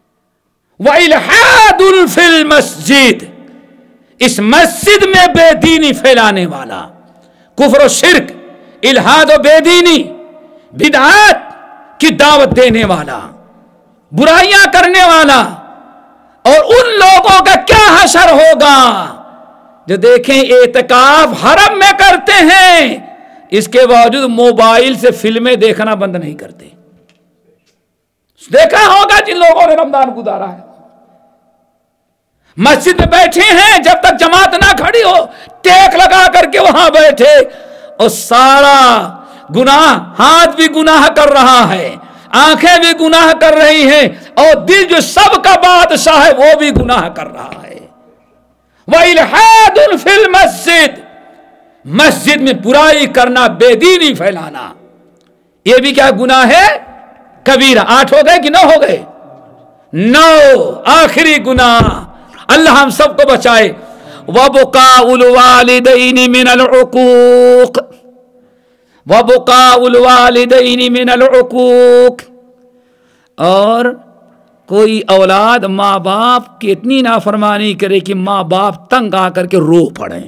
وَإِلْحَادٌ فِي الْمَسْجِدِ، اس مسجد میں بے دینی پھیلانے والا، کفر و شرک، الہاد و بے دینی، بدعات کی دعوت دینے والا، برائیاں کرنے والا، اور ان لوگوں کا کیا حشر ہوگا جو دیکھیں اعتکاف حرم میں کرتے ہیں، اس کے باوجود موبائل سے فلمیں دیکھنا بند نہیں کرتے۔ دیکھا ہوگا جن لوگوں نے رمضان گزارا ہے، مسجد میں بیٹھے ہیں، جب تک جماعت نہ کھڑی ہو ٹیک لگا کر کے وہاں بیٹھے، اور سارا گناہ، ہاتھ بھی گناہ کر رہا ہے، آنکھیں بھی گناہ کر رہی ہیں، اور دل جو سب کا بادشاہ ہے وہ بھی گناہ کر رہا ہے۔ وَإِلْحَادٌ فِي الْمَسْجِدِ، مسجد میں برائی کرنا، بے دینی پھیلانا، یہ بھی کیا گناہ ہے؟ کبیرہ۔ 8 ہو گئے کہ 9 ہو گئے؟ 9 آخری گناہ، اللہ ہم سب کو بچائے۔ وَبُقَاءُ الْوَالِدَيْنِ مِنَ الْعُقُوقِ، وَبُقَاءُ الْوَالِدَيْنِ مِنَ الْعُقُوقِ، اور کوئی اولاد ماں باپ کی اتنی نافرمانی کرے کہ ماں باپ تنگ آ کر کے رو پڑیں۔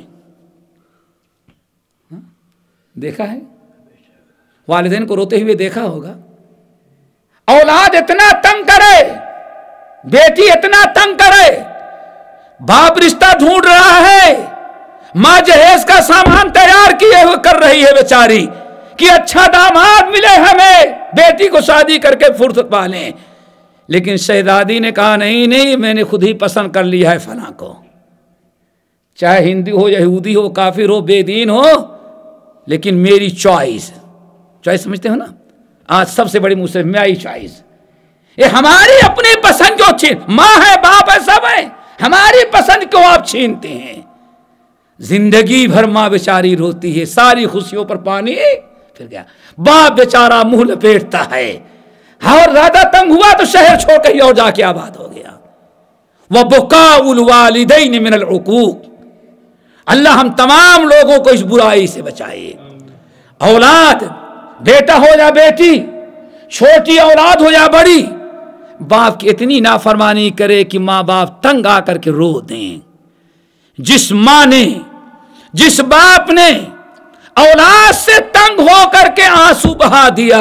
دیکھا ہے؟ والدین کو روتے ہوئے دیکھا ہوگا۔ اولاد اتنا تنگ کرے، بیٹی اتنا تنگ کرے، باپ رشتہ ڈھونڈ رہا ہے، ماں جہیز کا سامان تیار کیے ہوئے کر رہی ہے بیچاری کہ اچھا داماد ملے ہمیں، بیٹی کو شادی کر کے فرصت پالیں، لیکن شہزادی نے کہا نہیں، میں نے خود ہی پسند کر لیا ہے فلاں کو، چاہے ہندو ہو، یہودی ہو، کافر ہو، بے دین ہو، لیکن میری چوائس سمجھتے ہو نا؟ آج سب سے بڑی مسلم میری چوائس، یہ ہماری اپنی پسند جو چھین، ماں ہے، باپ ہے، سب ہے، ہماری پسند کیوں آپ چھینتے ہیں؟ زندگی بھر ماں بیچاری روتی ہے، ساری خوشیوں پر پانی پھر گیا، باپ بیچارہ منہ لپیٹتا ہے، اور زیادہ تنگ ہوا تو شہر چھوڑ کہیں اور جا کے آباد ہو گیا۔ وَبُكَاءُ الْوَالِدَيْنِ مِنَ الْعُقُوقِ، اللہ ہم تمام لوگوں کو اس برائی سے بچائے۔ اولاد، بیٹا ہو یا بیٹی، چھوٹی اولاد ہو یا بڑی، باپ کی اتنی نافرمانی کرے کہ ماں باپ تنگ آ کر کے رو دیں۔ جس ماں نے، جس باپ نے اولاد سے تنگ ہو کر کے آنسو بہا دیا،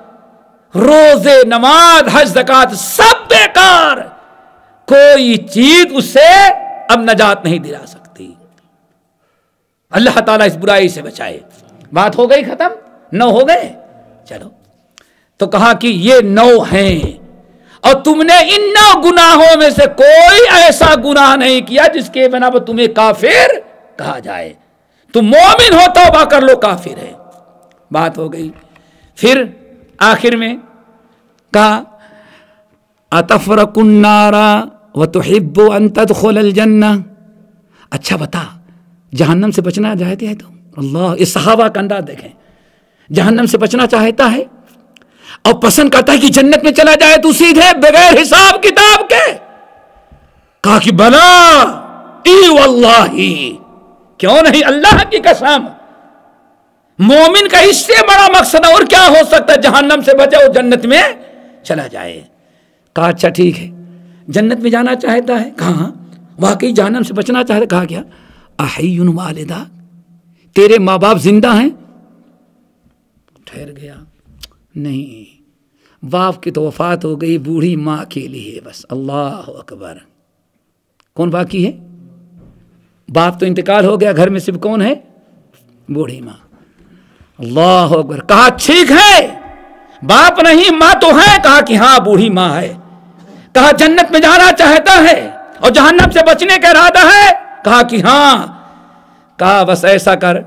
روزے، نماز، حج، زکات سب بیکار، کوئی چیز اسے اب نجات نہیں دلا سکتی۔ اللہ تعالیٰ اس برائی سے بچائے۔ بات ہو گئی ختم؟ 9 ہو گئے؟ چلو، تو کہا کہ یہ 9 ہیں، اور تم نے ان 9 گناہوں میں سے کوئی ایسا گناہ نہیں کیا جس کے بنا پر تمہیں کافر کہا جائے۔ تم مومن ہو توبہ کر لو، کافر ہے۔ بات ہو گئی۔ پھر آخر میں کہا اتفرق النار وتحب ان تدخل الجنہ، اچھا بتا جہنم سے بچنا چاہتے ہیں تو؟ اللہ، اس صحابہ کا انداز دیکھیں، جہنم سے بچنا چاہتا ہے اور پسند کرتا ہے کہ جنت میں چلا جائے تو سیدھے بغیر حساب کتاب کے۔ کہا کہ بلا ای واللہ، کیوں نہیں، اللہ کی قسم، مومن کا اس سے بڑا مقصد اور کیا ہو سکتا ہے، جہنم سے بچے اور جنت میں چلا جائے۔ کہا اچھا ٹھیک ہے، جنت میں جانا چاہتا ہے؟ کہا واقعی جہنم سے بچنا چاہتا ہے۔ کہا کیا احی والدہ، تیرے ماں باپ زندہ ہیں؟ ٹھہر گیا، نہیں، باپ کی تو وفات ہو گئی، بوڑھی ماں کے لیے بس۔ اللہ اکبر، کون باقی ہے؟ باپ تو انتقال ہو گیا، گھر میں صرف کون ہے؟ بوڑھی ماں۔ اللہ اکبر۔ کہا ٹھیک ہے، باپ نہیں ماں تو ہے؟ کہا کہ ہاں بوڑھی ماں ہے۔ کہا جنت میں جانا چاہتا ہے اور جہنم سے بچنے کا ارادہ ہے؟ کہا کہ ہاں۔ کہا بس ایسا کر،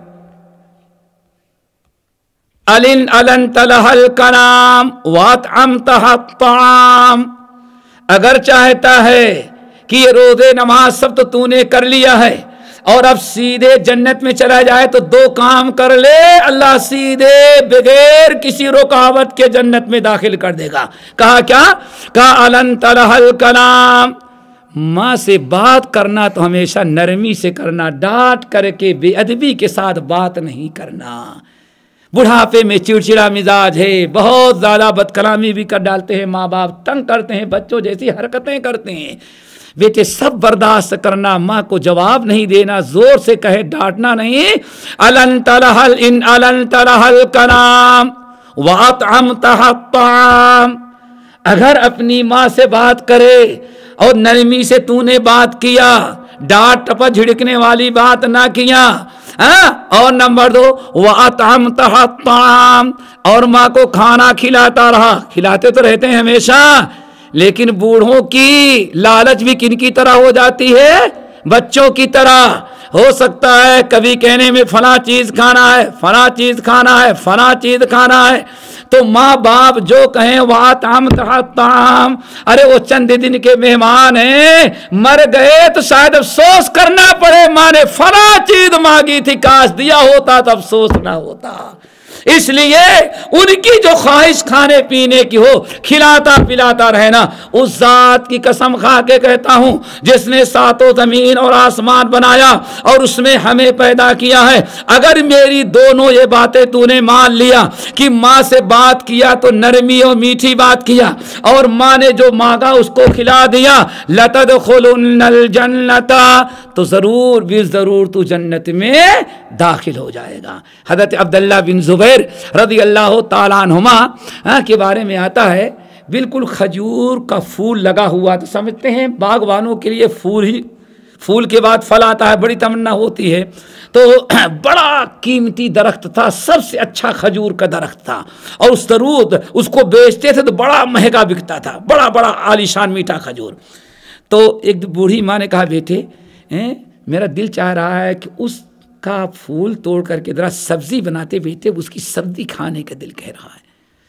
أَلِنْتَ لَهَا الْكَلَامِ وَأَطْعَمْتَهَا الطَّعَامِ، اگر چاہتا ہے کہ یہ روزے نماز سب تو تو نے کر لیا ہے اور اب سیدھے جنت میں چلا جائے تو 2 کام کر لے، اللہ سیدھے بغیر کسی رکاوٹ کے جنت میں داخل کر دے گا۔ کہا کیا؟ کہا أَلِنْتَ لَهَا الْكَلَامِ، ماں سے بات کرنا تو ہمیشہ نرمی سے کرنا، ڈانٹ کر کے بے ادبی کے ساتھ بات نہیں کرنا۔ بڑھاپے میں چڑچڑا مزاج ہے، بہت زیادہ بد کلامی بھی کر ڈالتے ہیں، ماں باپ تنگ کرتے ہیں، بچوں جیسی حرکتیں کرتے ہیں، بیٹے سب برداشت کرنا، ماں کو جواب نہیں دینا، زور سے کہے، ڈانٹنا نہیں۔ أَلِنْتَ لَهَا الْكَلَامِ وَأَطْعَمْتَهَا الطَّعَامِ، اگر اپنی ماں سے بات کرے اور نرمی سے تو نے بات کیا، ڈانٹ ٹپا جھڑکنے والی بات نہ کیا، اور نمبر 2 وَأَطْعَمْتَهَا الطَّعَامِ، اور ماں کو کھانا کھلاتا رہا، کھلاتے تو رہتے ہیں ہمیشہ، لیکن بوڑھوں کی لالچ بھی کن کی طرح ہو جاتی ہے؟ بچوں کی طرح۔ ہو سکتا ہے کبھی کہنے میں فلاں چیز کھانا ہے، فلاں چیز کھانا ہے، فلاں چیز کھانا ہے، تو ماں باپ جو کہیں وَأَطْعَمْتَهَا الطَّعَامِ، ارے وہ چند دن کے مہمان ہیں، مر گئے تو شاید افسوس کرنا پڑے، ماں نے فلاں چیز مانگی تھی، کاش دیا ہوتا تو افسوس نہ ہوتا۔ اس لیے ان کی جو خواہش کھانے پینے کی ہو، کھلاتا پلاتا رہنا۔ اس ذات کی قسم کھا کے کہتا ہوں جس نے 7 زمین اور آسمان بنایا اور اس میں ہمیں پیدا کیا ہے، اگر میری دونوں یہ باتیں تو نے مان لیا کہ ماں سے بات کیا تو نرمی اور میٹھی بات کیا، اور ماں نے جو مانگا اس کو کھلا دیا، لَتَدْخُلُنَّ الْجَنَّةَ، تو ضرور بھی ضرور تو جنت میں داخل ہو جائے گا۔ حضرت عبداللہ بن زبیر رضی اللہ تعالیٰ عنہما کے بارے میں آتا ہے، بالکل کھجور کا پھول لگا ہوا، تو سمجھتے ہیں باغبانوں کے لیے پھول ہی، پھول کے بعد پھل آتا ہے، بڑی تمنا ہوتی ہے، تو بڑا قیمتی درخت تھا، سب سے اچھا کھجور کا درخت تھا، اور اس درود اس کو بیچتے تھے تو بڑا مہنگا بکتا تھا، بڑا بڑا عالیشان میٹھا کھجور۔ تو ایک بوڑھی ماں نے کہا بیٹے میرا دل چاہ رہا ہے کہ اس کا پھول توڑ کر کے ذرا سبزی بناتے بیٹے، اس کی سبزی کھانے کا دل کہہ رہا ہے۔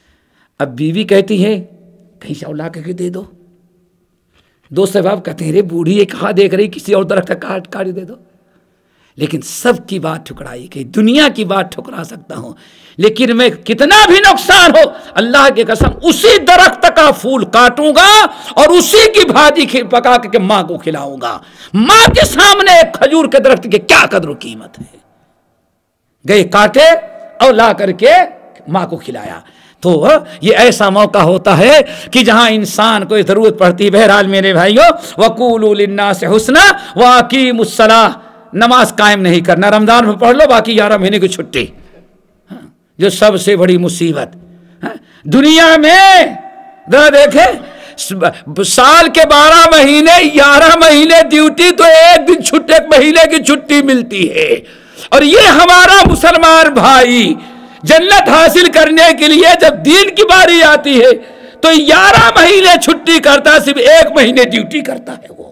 اب بیوی کہتی ہے کہیں سے لا کر کے دے دو، دوست احباب کہتے ہیں رے بوڑھی یہ کہاں دیکھ رہی، کسی اور درخت کا کاٹ دے دو، لیکن سب کی بات ٹھکرائی گئی، دنیا کی بات ٹھکرا سکتا ہوں، لیکن میں کتنا بھی نقصان ہو اللہ کی قسم اسی درخت کا پھول کاٹوں گا اور اسی کی بھاجی پکا کے ماں کو کھلاؤں گا۔ ماں کے سامنے ایک کھجور کے درخت کی کیا قدر و قیمت ہے، گئے کاٹے اور لا کر کے ماں کو کھلایا۔ تو یہ ایسا موقع ہوتا ہے کہ جہاں انسان کو ضرورت پڑتی ہے۔ بہرحال میرے بھائیو، وَقُولُوا لِلنَّاسِ حُسْنًا وَأَقِیمُوا الصَّلَاةَ، نماز قائم نہیں کرنا، رمضان میں پڑھ لو، باقی 11 مہینے کی چھٹی، جو سب سے بڑی مصیبت دنیا میں۔ ذرا دیکھیں، سال کے 12 مہینے 11 مہینے ڈیوٹی، تو ایک دن چھٹی، ایک مہینے کی چھٹی ملتی ہے۔ اور یہ ہمارا مسلمان بھائی جنت حاصل کرنے کے لیے جب دین کی باری آتی ہے تو 11 مہینے چھٹی کرتا، صرف 1 مہینے ڈیوٹی کرتا ہے۔ وہ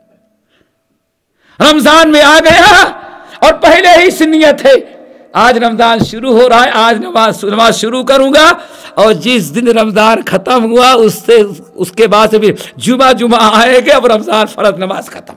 رمضان میں آ گیا اور پہلے ہی سے نیت ہے آج رمضان شروع ہو رہا ہے، آج نماز شروع کروں گا، اور جس دن رمضان ختم ہوا اس کے بعد سے بھی جمعہ آئے گا، اب رمضان فرض نماز ختم۔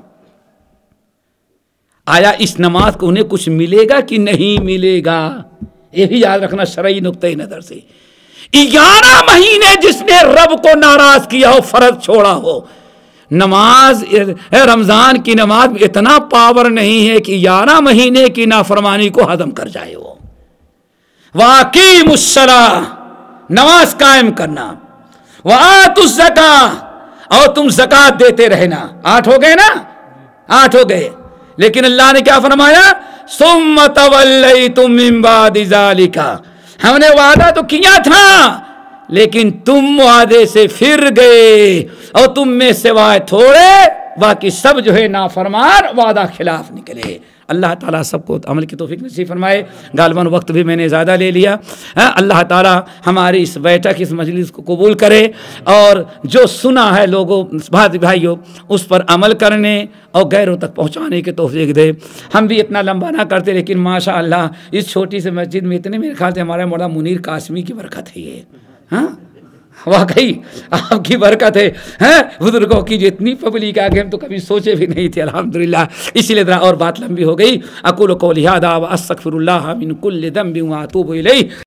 آیا اس نماز کو انہیں کچھ ملے گا کہ نہیں ملے گا؟ یہ بھی یاد رکھنا شرعی نقطۂ نظر سے۔ 11 مہینے جس نے رب کو ناراض کیا ہو، فرض چھوڑا ہو، نماز رمضان کی نماز میں اتنا پاور نہیں ہے کہ 11 مہینے کی نافرمانی کو ہضم کر جائے۔ وہ وَأَقِیمُوا الصَّلَاةَ، نماز قائم کرنا، وَآتُوا الزَّکَاةَ، اور تم زکوٰۃ دیتے رہنا۔ 8 ہو گئے نا، 8 ہو گئے، لیکن اللہ نے کیا فرمایا؟ ثُمَّ تَوَلَّیْتُم مِّن بَعْدِ ذَلِکَ، ہم نے وعدہ تو کیا تھا لیکن تم وعدے سے پھر گئے، اور تم میں سوائے تھوڑے باقی سب جو ہے نافرمان، وعدہ خلاف نکلے۔ اللہ تعالیٰ سب کو عمل کی توفیق نصیب فرمائے۔ غالباً وقت بھی میں نے زیادہ لے لیا، اللہ تعالیٰ ہماری اس بیٹھک، اس مجلس کو قبول کرے، اور جو سنا ہے لوگوں بھائیوں اس پر عمل کرنے اور غیروں تک پہنچانے کی توفیق دے۔ ہم بھی اتنا لمبا نہ کرتے، لیکن ماشاء اللہ اس چھوٹی سے مسجد میں اتنے، میرے خیال سے ہمارے مولانا منیر قاسمی کی برکت ہے یہ، ہاں واقعی آپ کی برکت ہے، بزرگوں کی جو اتنی پبلک آگے ہم تو کبھی سوچے بھی نہیں تھے الحمدللہ۔ اسی لیے اور بات لمبی ہو گئی۔ اقول قولی ھذا واستغفر اللہ من کل ذنب واتوب الیہ۔